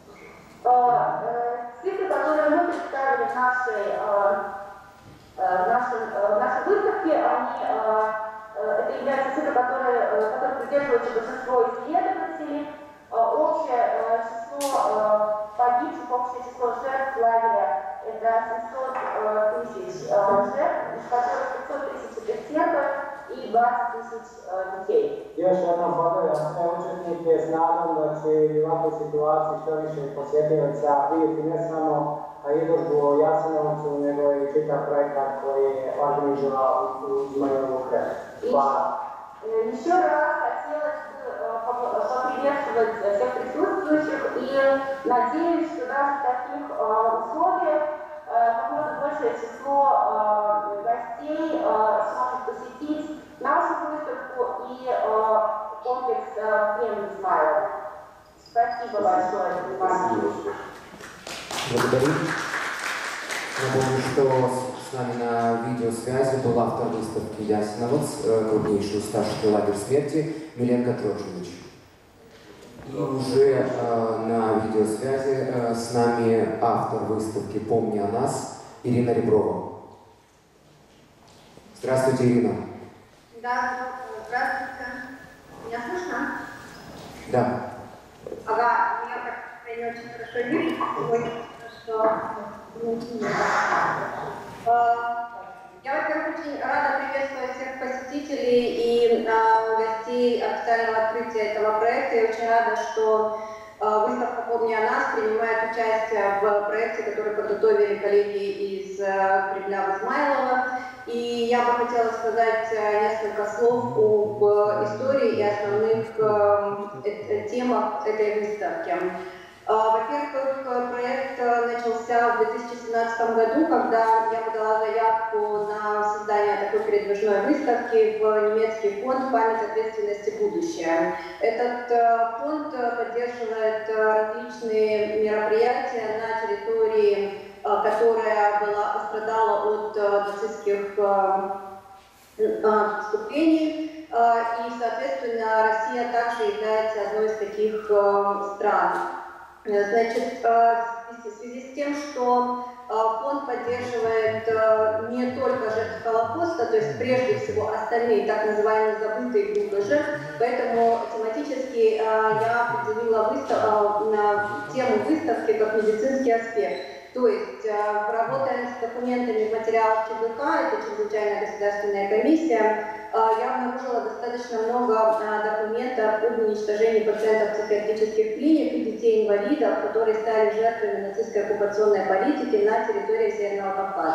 Цифры, которые мы представили в нашей выставке, это являются цифры, которых придерживаются большинство исследователей. Общее число погибших, общее число жертв лагеря – это 700 тысяч жертв, из которых 500 тысяч пациентов и 20 тысяч детей. Još jednom pozdravljam sve učesnike s nadom da će u ovakvoj situaciji što više posjetioca vidjeti ne samo izložbu o Jasenovcu, nego i čitav projekat koji je organizovao u Zmajlovu kraju. Hvala. Еще раз хотелось бы поприветствовать всех присутствующих и надеюсь, что даже в таких условиях как можно большее число гостей сможет посетить нашу выставку и комплекс премии Измайлова. Спасибо большое за внимание. Благодарю. Напомню, что с нами на видеосвязи был автор выставки «Ясеновец», крупнейший ustaški лагерь смерти, Миленко Трочевич. И уже на видеосвязи с нами автор выставки «Помни о нас» Ирина Реброва. Здравствуйте, Ирина. Да, здравствуйте. Меня слышно? Да. Ага, меня как-то не очень хорошо вижу сегодня, что... Я, во-первых, очень рада приветствовать всех посетителей и гостей официального открытия этого проекта. Я очень рада, что выставка «Помни о нас» принимает участие в проекте, который подготовили коллеги из Кремля в Измайлово. И я бы хотела сказать несколько слов об истории и основных темах этой выставки. Во-первых, проект начался в 2017 году, когда я подала заявку на создание такой передвижной выставки в немецкий фонд «Память, ответственность и будущее». Этот фонд поддерживает различные мероприятия на территории, которая пострадала от нацистских преступлений. И, соответственно, Россия также является одной из таких стран. Значит, в связи с тем, что фонд поддерживает не только жертв Холокоста, то есть прежде всего остальные так называемые забытые группы жертв, поэтому тематически я определила тему выставки как медицинский аспект. То есть работаем с документами в материалах ЧГК, это чрезвычайная государственная комиссия, я обнаружила достаточно много документов об уничтожении пациентов психиатрических клиник и детей-инвалидов, которые стали жертвами нацистской оккупационной политики на территории Северного Кавказа.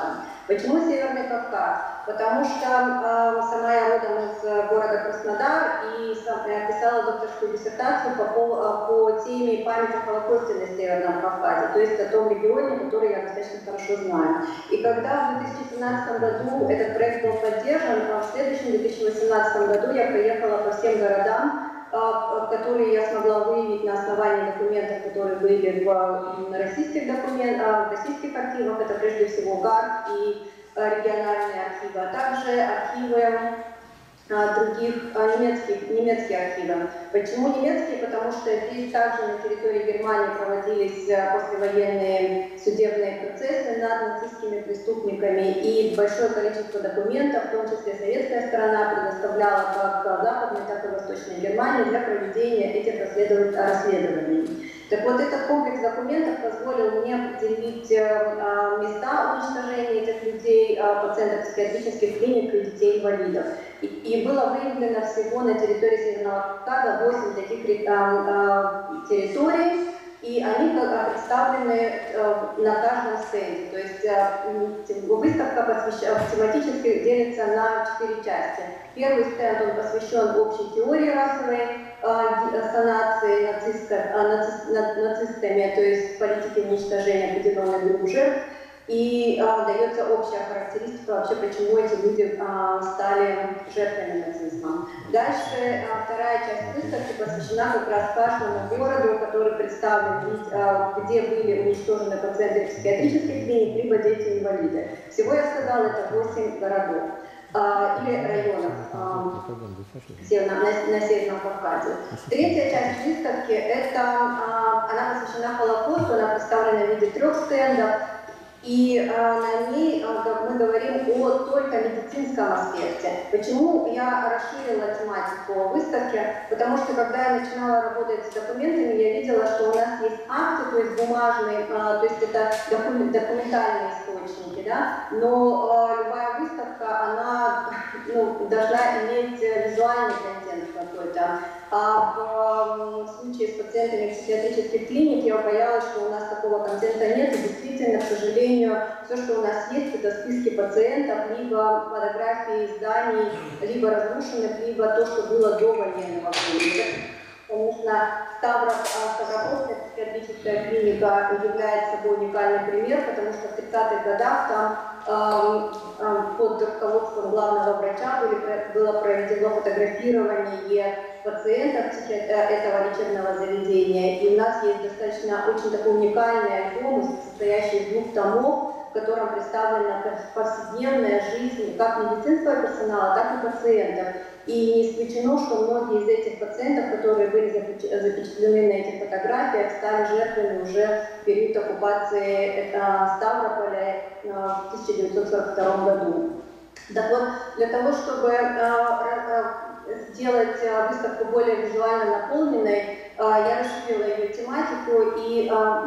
Почему Северный Кавказ? Потому что сама я родом из города Краснодар и писала докторскую диссертацию по теме памяти о Холокосте на Северном Кавказе, то есть о том регионе, который я достаточно хорошо знаю. И когда в 2017 году этот проект был поддержан, в следующем 2018 году я приехала по всем городам, которые я смогла выявить на основании документов, которые были в российских архивах, это прежде всего ГАР и региональные архивы, а также архивы других немецкие архивы. Почему немецкие? Потому что здесь также на территории Германии проводились послевоенные судебные процессы над нацистскими преступниками, и большое количество документов, в том числе советская сторона, предоставляла как Западной, так и Восточной Германии для проведения этих расследований. Так вот, этот комплекс документов позволил мне определить места уничтожения этих людей, пациентов психиатрических клиник и детей-инвалидов. И было выявлено всего на территории Северного Кавказа 8 таких территорий, и они представлены на каждом стенде. То есть выставка тематически делится на 4 части. Первый стенд он посвящен общей теории расовой санации нацистами, то есть политике уничтожения определенной группы жертв. И дается общая характеристика вообще, почему эти люди стали жертвами нацизма. Дальше вторая часть выставки посвящена как раз каждому городу, который представлен, где были уничтожены пациенты психиатрических клиник, либо дети-инвалиды. Всего я сказала, это 8 городов или районов на Северном Кавказе. Третья часть выставки, она посвящена Холокосту, она представлена в виде 3 стендов. И на ней мы говорим только медицинском аспекте. Почему я расширила тематику выставки? Потому что когда я начинала работать с документами, я видела, что у нас есть акты, то есть бумажные, то есть это документальные источники, да? Но любая выставка, она должна иметь визуальный контент какой-то. А в случае с пациентами психиатрических клиник я боялась, что у нас такого контента нет, и действительно, к сожалению, все, что у нас есть, это списки пациентов, либо фотографии зданий, либо разрушенных, либо то, что было до военного времени. Конечно, Ставропольская психиатрическая клиника является собой уникальный пример, потому что в 30-х годах там под руководством главного врача было проведено фотографирование пациентов этого лечебного заведения. И у нас есть достаточно очень такой уникальный альбом, состоящий из 2 томов, в котором представлена повседневная жизнь как медицинского персонала, так и пациентов. И не исключено, что многие из этих пациентов, которые были запечатлены на этих фотографиях, стали жертвами уже в период оккупации Ставрополя в 1942 году. Так вот, для того, чтобы сделать выставку более визуально наполненной, я расширила ее тематику и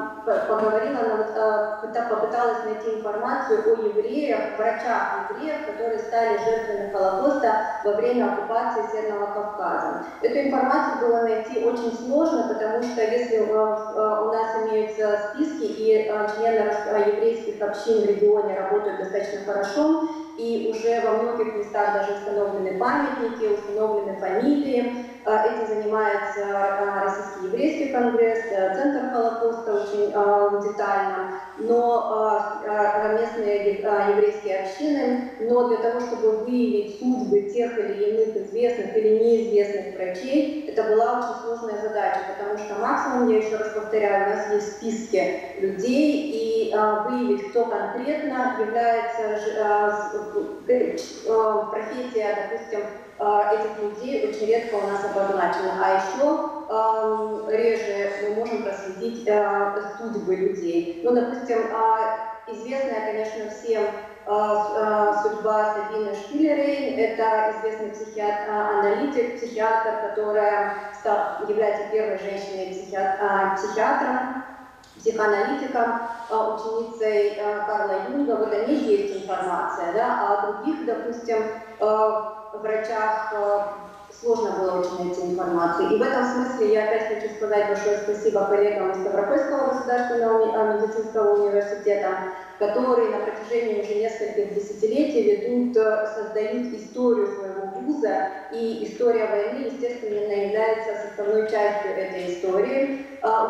попыталась найти информацию о евреях, врачах-евреях, которые стали жертвами Холокоста во время оккупации Северного Кавказа. Эту информацию было найти очень сложно, потому что если у нас имеются списки и члены еврейских общин в регионе работают достаточно хорошо, и уже во многих местах даже установлены памятники, установлены фамилии. Этим занимается Российский еврейский конгресс, Центр Холокоста очень детально, но местные еврейские общины. Но для того, чтобы выявить судьбы тех или иных известных или неизвестных врачей, это была очень сложная задача, потому что максимум, я еще раз повторяю, у нас есть списки людей, и выявить, кто конкретно является профессия, допустим, этих людей очень редко у нас обозначена. А еще реже мы можем проследить судьбы людей. Ну, допустим, известная, конечно, всем судьба Сабины Шпиллерейн. Это известный психиатр-аналитик, психиатр, которая является первой женщиной-психиатром, психоаналитиком, ученицей Карла Юнга. Вот о них есть информация, да? А о других, допустим, врачах сложно было очень найти информацию. И в этом смысле я опять хочу сказать большое спасибо коллегам из Ставропольского государственного медицинского университета, которые на протяжении уже нескольких десятилетий создают историю своего вуза, и история войны, естественно, является составной частью этой истории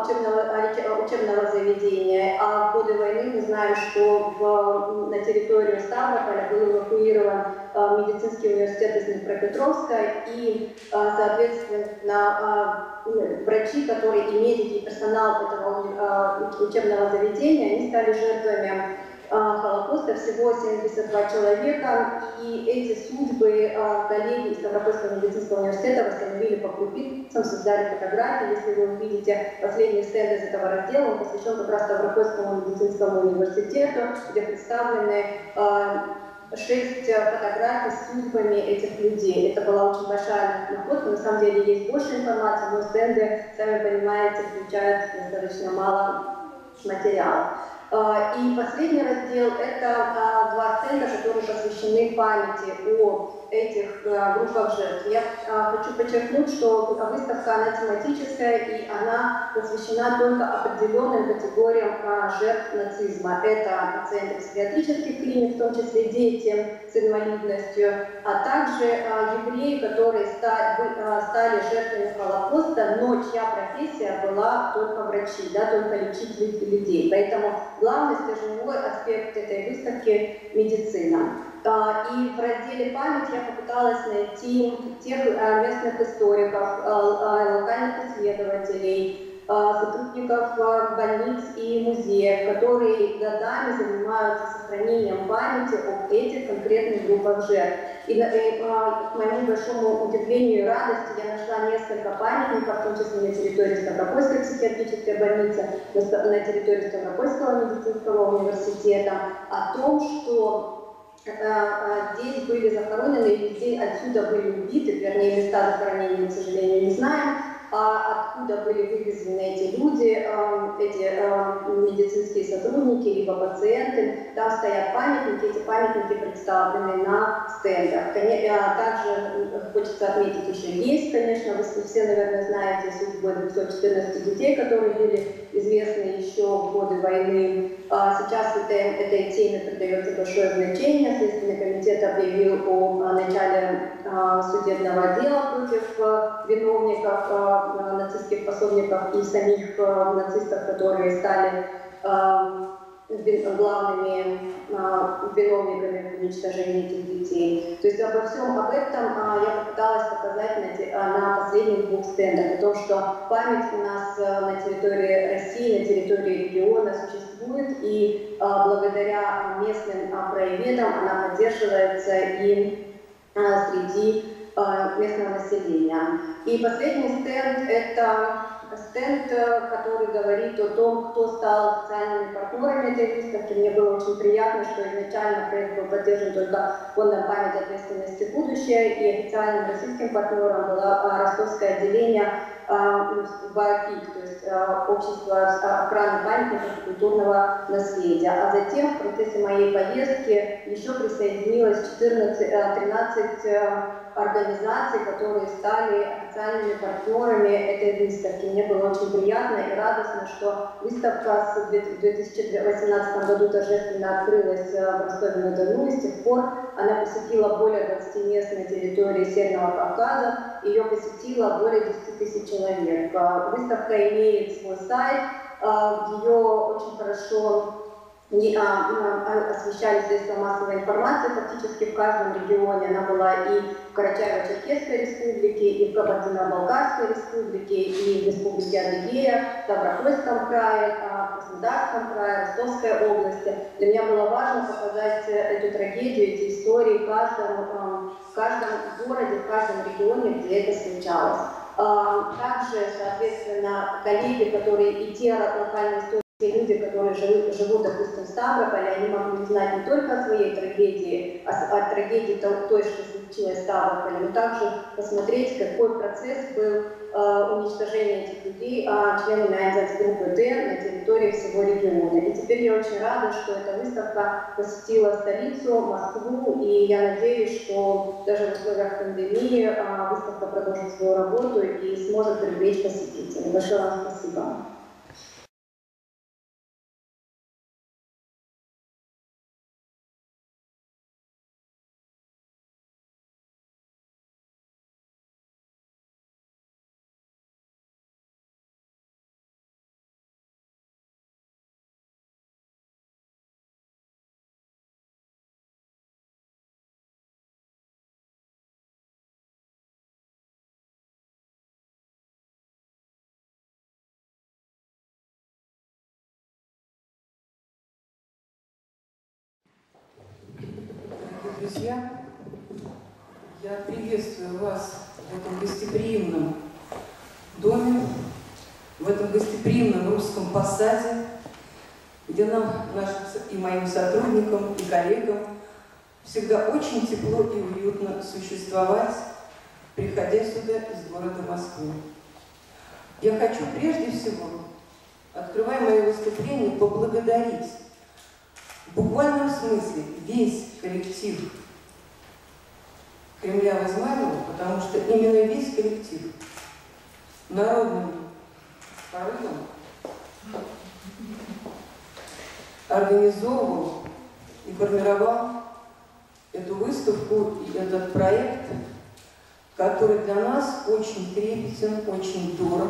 учебного заведения. А в годы войны мы знаем, что на территорию Ставрополя был эвакуирован медицинский университет из Днепропетровска, и, соответственно, врачи, которые и медики, и персонал этого учебного заведения, они стали жертвами Холокоста, всего 72 человека, и эти судьбы коллеги из Ставропольского медицинского университета восстановили по крупицам, создали фотографии. Если вы увидите последний стенд из этого раздела, он посвящен как раз Ставропольскому медицинскому университету, где представлены 6 фотографий с судьбами этих людей. Это была очень большая находка, на самом деле есть больше информации, но стенды, сами понимаете, включают достаточно мало материала. И последний раздел – это 2 стенда, которые посвящены памяти о этих группах жертв. Я хочу подчеркнуть, что выставка она тематическая, и она посвящена только определенным категориям жертв нацизма. Это пациенты психиатрических клиник, в том числе дети с инвалидностью, а также евреи, которые стали жертвами Холокоста, но чья профессия была только врачи, только лечить людей. Поэтому главный стержневой аспект этой выставки – медицина. И в разделе «Память» я попыталась найти тех местных историков, локальных исследователей, сотрудников больниц и музеев, которые годами занимаются сохранением памяти об этих конкретных группах жертв. И к моему большому удивлению и радости я нашла несколько памятников, в том числе на территории Ставропольской психиатрической больницы, на территории Ставропольского медицинского университета, о том, что здесь были захоронены, и здесь отсюда были убиты, вернее, места захоронения мы, к сожалению, не знаем, откуда были вывезены эти люди, эти медицинские сотрудники, либо пациенты. Там стоят памятники, эти памятники представлены на стендах. Также хочется отметить, еще есть, конечно, вы все, наверное, знаете судьбу 214 детей, которые были известны еще в годы войны. Сейчас этой теме придается большое значение. Следственный комитет объявил о начале судебного дела против виновников, нацистских пособников и самих нацистов, которые стали главными виновниками в уничтожении этих детей. То есть обо всем об этом я попыталась показать на последних 2 стендах, о том, что память у нас на территории России, на территории региона существует, и благодаря местным краеведам она поддерживается и среди местного населения. И последний стенд – это стенд, который говорит о том, кто стал официальными партнерами этой выставки. Мне было очень приятно, что изначально проект был поддержан только фондом «Память, ответственность и будущее», и официальным российским партнером было ростовское отделение ВАПИК, то есть Общество охраны памятников и культурного наследия. А затем в процессе моей поездки еще присоединилось 13 организаций, которые стали официальными партнерами этой выставки. Мне было очень приятно и радостно, что выставка в 2018 году торжественно открылась в Ростове-на-Дону, и с тех пор она посетила более 20 мест на территории Северного Кавказа, ее посетило более 10 тысяч человек. Выставка имеет свой сайт, ее очень хорошо освещали средства массовой информации практически в каждом регионе. Она была и в Карачаево-Черкесской республике, и в Кабардино-Балкарской республике, и в республике Адыгея, в Ставропольском крае, в Краснодарском крае, в Ростовской области. Для меня было важно показать эту трагедию, эти истории в каждом городе, в каждом регионе, где это случалось. Также, соответственно, коллеги, которые и те локальные истории, те люди, которые живут, допустим, в Ставрополе, они могли узнать не только о своей трагедии, о трагедии той, что случилось в Ставрополе, но также посмотреть, какой процесс был уничтожения этих людей членами Айнзац-группы Т на территории всего региона. И теперь я очень рада, что эта выставка посетила столицу, Москву, и я надеюсь, что даже в условиях пандемии выставка продолжит свою работу и сможет привлечь посетителей. Большое вам спасибо. Друзья, я приветствую вас в этом гостеприимном доме, в этом гостеприимном русском посаде, где нам, нашим и моим сотрудникам, и коллегам всегда очень тепло и уютно существовать, приходя сюда из города Москвы. Я хочу прежде всего, открывая мое выступление, поблагодарить в буквальном смысле весь коллектив Кремля в Измайлово, потому что именно весь коллектив народным порывом организовывал и формировал эту выставку и этот проект, который для нас очень трепетен, очень дорог.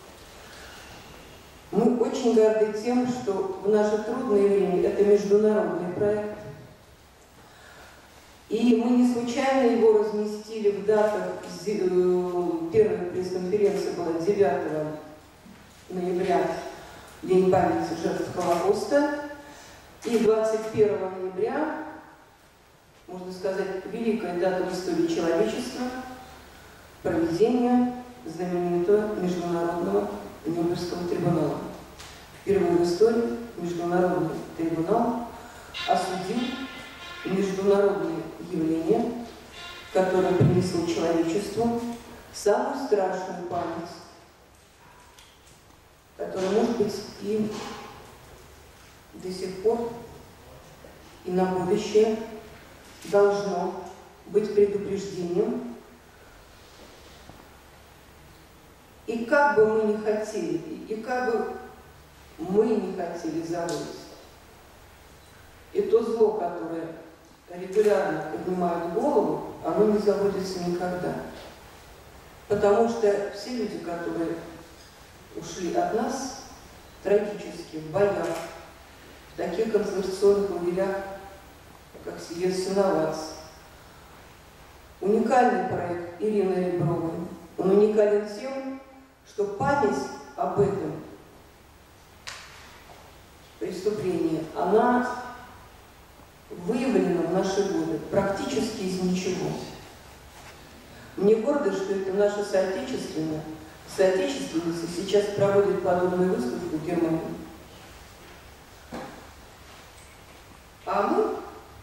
Мы очень горды тем, что в наше трудное время это международный проект. И мы не случайно его разместили в датах. Первая пресс-конференция была 9 ноября, День памяти жертв Холокоста. И 21 ноября, можно сказать, великая дата в истории человечества, проведение знаменитого международного Нюрнбергского трибунала. Впервые в истории международный трибунал осудил международные явления, которое принесло человечеству самую страшную память, которая, может быть, и до сих пор, и на будущее должно быть предупреждением. И как бы мы ни хотели, и как бы мы не хотели забыть, и то зло, которое регулярно поднимает голову, оно не забудется никогда. Потому что все люди, которые ушли от нас трагически в боях, в таких концентрационных лагерях, как Сиет-Синовац, уникальный проект Ирины Ребровой. Он уникален тем, что память об этом преступлении, она выявлена в наши годы практически из ничего. Мне гордо, что это наши соотечественницы сейчас проводят подобную выставку в Германии. А мы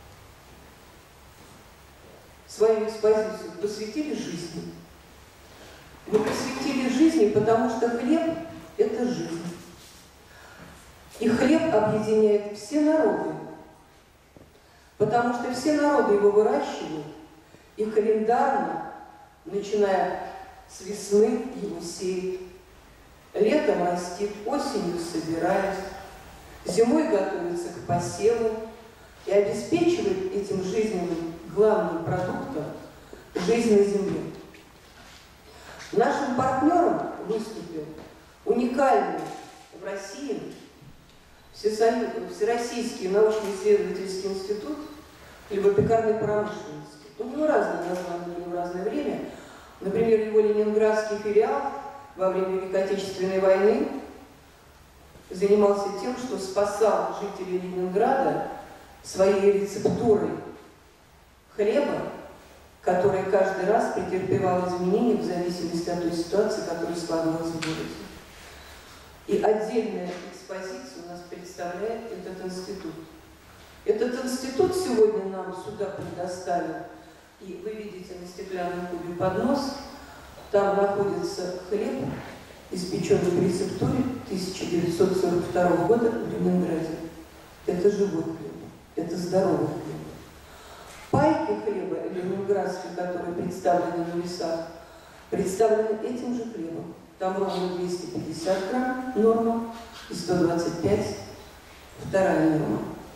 свою экспозицию посвятили жизни. Мы посвятили жизни, потому что хлеб – это жизнь. И хлеб объединяет все народы, потому что все народы его выращивают, и календарно, начиная с весны, его сеют, летом растит, осенью собирает, зимой готовится к посеву и обеспечивает этим жизненным главным продуктом жизнь на земле. Нашим партнером выступил уникальный в России Всероссийский научно-исследовательский институт хлебопекарной промышленности. У него разные названия в разное время. Например, его ленинградский филиал во время Великой Отечественной войны занимался тем, что спасал жителей Ленинграда своей рецептурой хлеба, которая каждый раз претерпевала изменения в зависимости от той ситуации, которая складывалась в городе. И отдельная экспозиция у нас представляет этот институт. Этот институт сегодня нам сюда предоставил, и вы видите на стеклянном кубе поднос, там находится хлеб, испеченный в рецептуре 1942 года в Ленинграде. Это живой хлеб, это здоровый хлеб. Пайки хлеба ленинградские, которые представлены на весах, представлены этим же хлебом. Там ровно 250 грамм норма и 125 вторая норма.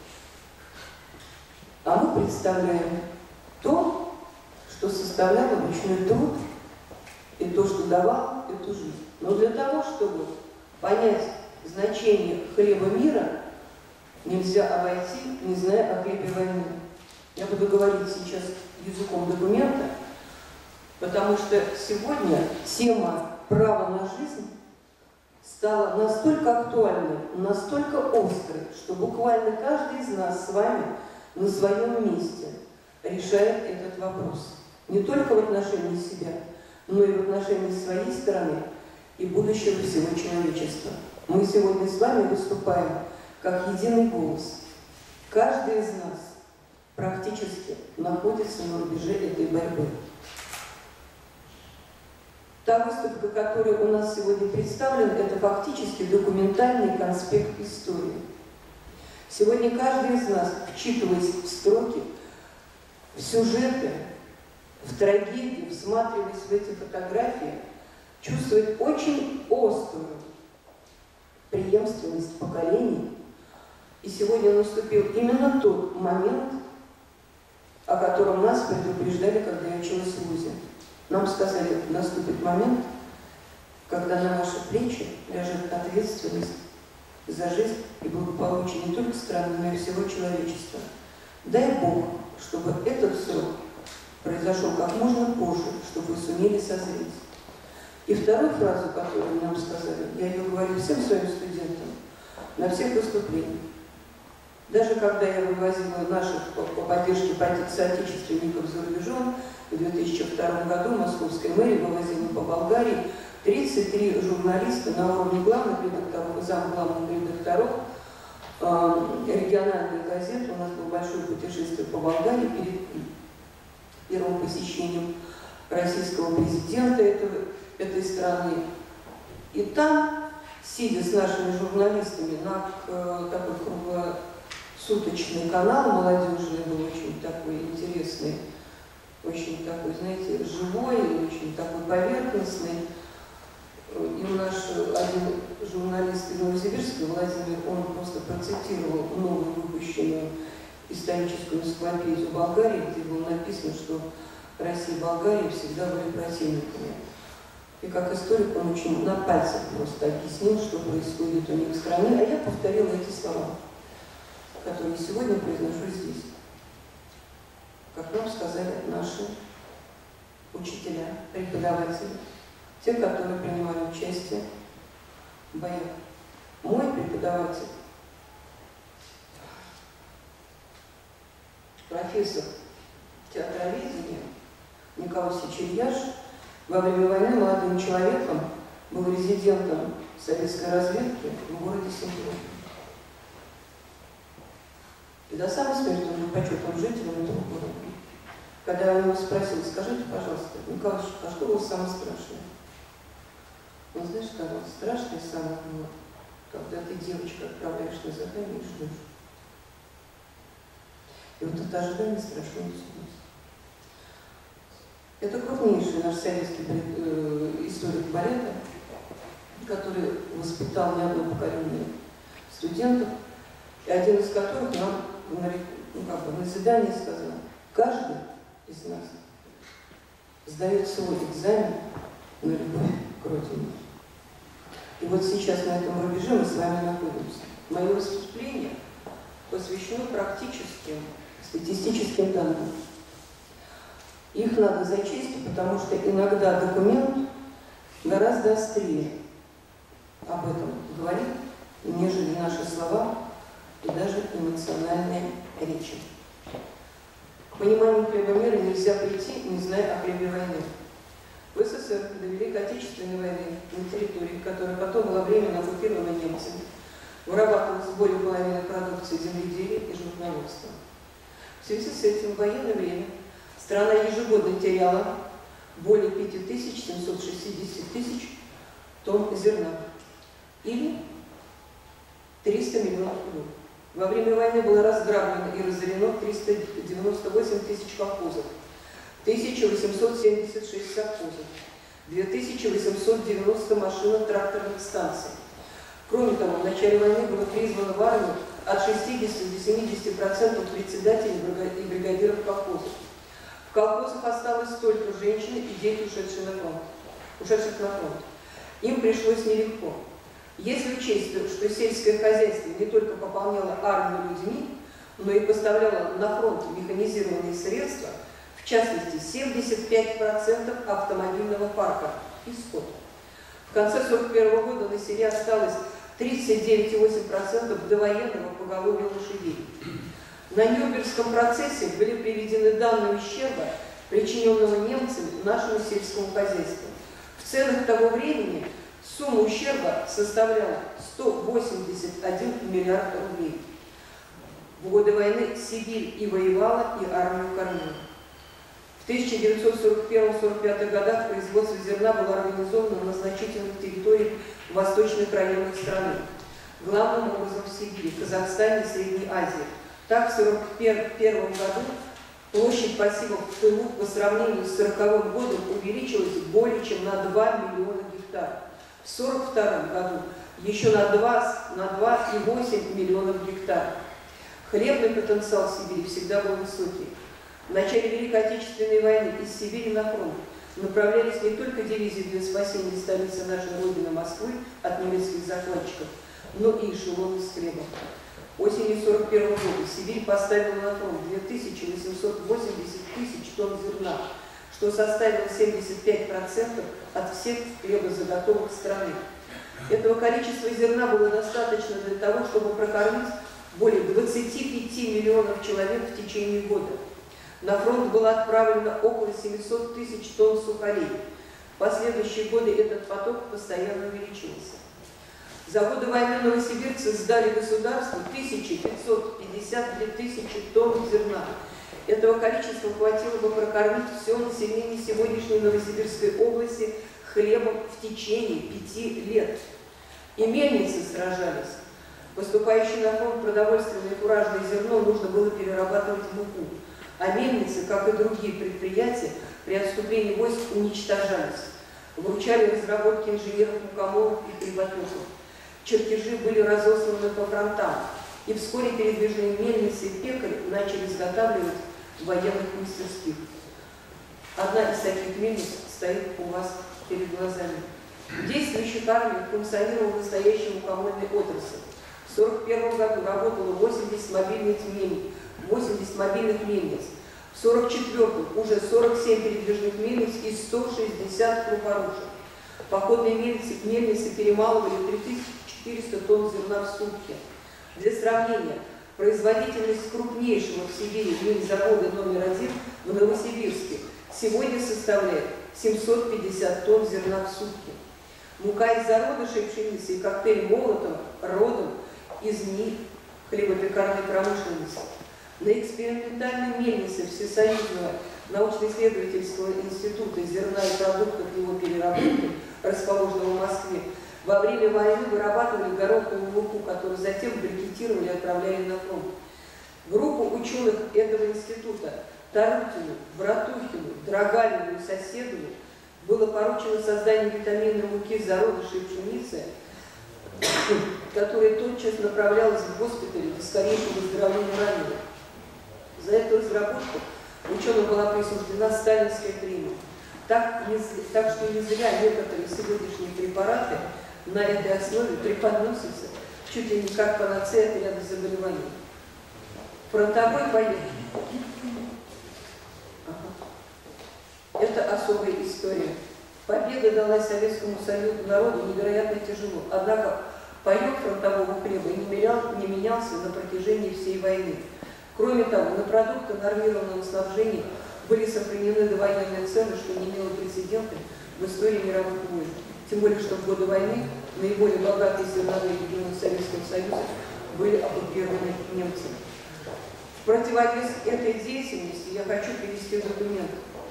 А мы представляем то, что составляло ручной труд, и то, что давал эту жизнь. Но для того, чтобы понять значение хлеба мира, нельзя обойти, не зная о хлебе войны. Я буду говорить сейчас языком документа, потому что сегодня тема права на жизнь стала настолько актуальной, настолько острой, что буквально каждый из нас с вами на своем месте решает этот вопрос. Не только в отношении себя, но и в отношении своей страны и будущего всего человечества. Мы сегодня с вами выступаем как единый голос. Каждый из нас практически находится на рубеже этой борьбы. Та выставка, которая у нас сегодня представлена, это фактически документальный конспект истории. Сегодня каждый из нас, вчитываясь в строки, в сюжеты, в трагедии, всматриваясь в эти фотографии, чувствует очень острую преемственность поколений. И сегодня наступил именно тот момент, о котором нас предупреждали, когда я училась в вузе. Нам сказали, наступит момент, когда на ваши плечи ляжет ответственность за жизнь и благополучие не только страны, но и всего человечества. Дай Бог, чтобы этот срок произошел как можно позже, чтобы вы сумели созреть. И вторую фразу, которую нам сказали, я ее говорю всем своим студентам на всех выступлениях. Даже когда я вывозила наших по поддержке соотечественников за рубежом, в 2002 году Московская мэрия вывозила по Болгарии 33 журналиста на уровне главных редакторов и замглавных редакторов региональных газет. У нас было большое путешествие по Болгарии перед первым посещением российского президента этой страны. И там, сидя с нашими журналистами на такой круглосуточный канал молодежный, был очень такой интересный, очень такой, знаете, живой, очень такой поверхностный. И наш один журналист из Новосибирска, Владимир, он просто процитировал новую выпущенную историческую энциклопедию Болгарии, где было написано, что Россия и Болгария всегда были противниками. И как историк он очень на пальцах просто объяснил, что происходит у них в стране, а я повторила эти слова, которые сегодня произношу здесь. Как нам сказали наши учителя, преподаватели, те, которые принимали участие в боях. Мой преподаватель, профессор театроведения Николай Сичильяш, во время войны молодым человеком был резидентом советской разведки в городе Симферополь. И до самой смерти он был почетным жителем этого города. Когда я у него спросила, скажите, пожалуйста, Николай, а что было самое страшное? Он, знаешь, сказал, страшное самое было, когда ты, девочка, отправляешь на задание и ждешь. И вот это ожидание страшно усилилось. Это крупнейший наш советский историк балета, который воспитал не одно поколение студентов, и один из которых нам на заседании сказал, каждый из нас сдает свой экзамен на любовь к Родине. И вот сейчас на этом рубеже мы с вами находимся. Мое выступление посвящено практическим статистическим данным. Их надо зачесть, потому что иногда документ гораздо острее об этом говорит, нежели наши слова и даже эмоциональные речи. К пониманию хлеба мира нельзя прийти, не зная о хлебе войны. В СССР до Великой Отечественной войны на территории, которая потом была временно оккупирована немцами, Вырабатывалась более половины продукции земледелия и животноводства. В связи с этим в военное время страна ежегодно теряла более 5760 тысяч тонн зерна, или 300 миллионов рублей. Во время войны было разграблено и разорено 398 тысяч колхозов, 1876 совхозов, 2890 машинно-тракторных станций. Кроме того, в начале войны было призвано в армию от 60 до 70% председателей и бригадиров колхозов. В колхозах осталось только женщины и дети, ушедших на фронт. Им пришлось нелегко. Если учесть, что сельское хозяйство не только пополняло армию людьми, но и поставляло на фронт механизированные средства, в частности 75% автомобильного парка и скота. В конце 1941 года на селе осталось 39,8% довоенного поголовья лошадей. На Нюрнбергском процессе были приведены данные ущерба, причиненного немцами нашему сельскому хозяйству. В ценах того времени сумма ущерба составляла 181 миллиард рублей. В годы войны Сибирь и воевала, и армию кормила. В 1941-1945 годах производство зерна было организовано на значительных территориях восточных районах страны, главным образом в Сибири, Казахстане и Средней Азии. Так, в 1941 году площадь посевов в тылу по сравнению с 1940 годом увеличилась более чем на 2 миллиона гектаров. В 1942 году еще на 2,8 миллионов гектаров. Хлебный потенциал Сибири всегда был высокий. В начале Великой Отечественной войны из Сибири на фронт направлялись не только дивизии для спасения столицы нашей Родины Москвы от немецких захватчиков, но и эшелоны с хлебом. Осенью 1941 года Сибирь поставила на фронт 2880 тысяч тонн зерна, что составило 75% от всех хлебозаготовок страны. Этого количества зерна было достаточно для того, чтобы прокормить более 25 миллионов человек в течение года. На фронт было отправлено около 700 тысяч тонн сухарей. В последующие годы этот поток постоянно увеличивался. За годы войны новосибирцы сдали государству 1552 тысячи тонн зерна. Этого количества хватило бы прокормить все население сегодняшней Новосибирской области хлебом в течение 5 лет. И мельницы сражались. Поступающее на фронт продовольственное и фуражное зерно нужно было перерабатывать в муку. А мельницы, как и другие предприятия, при отступлении войск уничтожались. Вручали разработки инженеров, мукомолов и хлеботеков. Чертежи были разосланы по фронтам, и вскоре передвижные мельницы и пекари начали изготавливать в военных мастерских. Одна из таких мельниц стоит у вас перед глазами. В действующих армиях функционировала настоящая мукомольная отрасль. В 1941 году работало 80 мобильных мельниц. В 1944 уже 47 передвижных мельниц и 160 крупорушек. Походные мельницы перемалывали 3400 тонн зерна в сутки. Для сравнения, производительность крупнейшего в Сибири мельзавода номер 1 в Новосибирске сегодня составляет 750 тонн зерна в сутки. Мука из зародышей пшеницы и коктейль Молотова родом из НИИ хлебопекарной промышленности. На экспериментальной мельнице Всесоюзного научно-исследовательского института зерна и продуктов его переработки, расположенного в Москве, во время войны вырабатывали гороховую муку, которую затем брикетировали и отправляли на фронт. Группу ученых этого института Тарутину, Братухину, Драгалину и Соседову было поручено создание витаминной муки из зародышей пшеницы, которая тотчас направлялась в госпитале для скорейшего выздоровления раненых. За эту разработку ученым была присуждена сталинская премия. Так что не зря некоторые сегодняшние препараты на этой основе преподносятся чуть ли не как панацея от ряда заболеваний. Фронтовой боец. Это особая история. Победа далась Советскому Союзу народу невероятно тяжело. Однако паёк фронтового хлеба не менялся на протяжении всей войны. Кроме того, на продукты нормированного снабжения были сохранены довоенные цены, что не имело прецедента в истории мировых войн. Тем более, что в годы войны наиболее богатые зерновые регионы Советского Союза были оккупированы немцами. В противовес этой деятельности я хочу привести документ.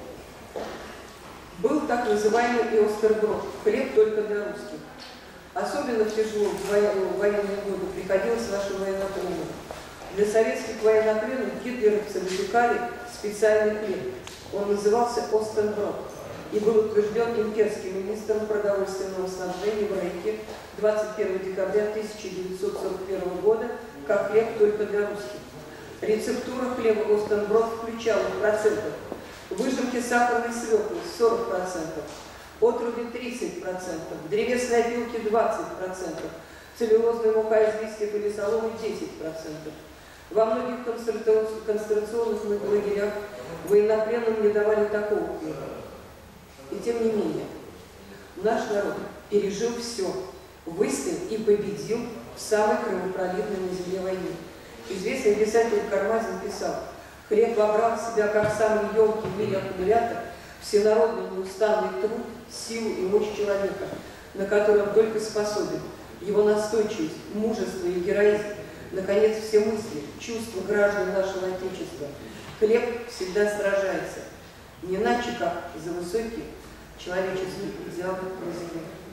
Был так называемый Иостерброд, хлеб только для русских. Особенно тяжело в военные годы приходилось нашим военнопленным. Для советских военнопленных гитлеровцы выпекали специальный хлеб. Он назывался Остенброд и был утвержден имперским министром продовольственного снабжения в Рейхе 21 декабря 1941 года как хлеб только для русских. Рецептура хлеба Остенброд включала в процентах выжимки сахарной свеклы 40%, отруби 30%, древесной опилки 20%, целлюлозная мука из листьев или соломы 10%. Во многих концентрационных лагерях военнопленным не давали такого хлеба. И тем не менее, наш народ пережил все, выстоял и победил в самой кровопролитной на земле войне. Известный писатель Кармазин писал: «Хлеб вобрал в себя как самый емкий в мире аккумулятор всенародный неустанный труд, силу и мощь человека, на который он только способен, его настойчивость, мужество и героизм, наконец, все мысли, чувства граждан нашего Отечества. Хлеб всегда сражается, не иначе как за высокие человеческие идеалы на земле».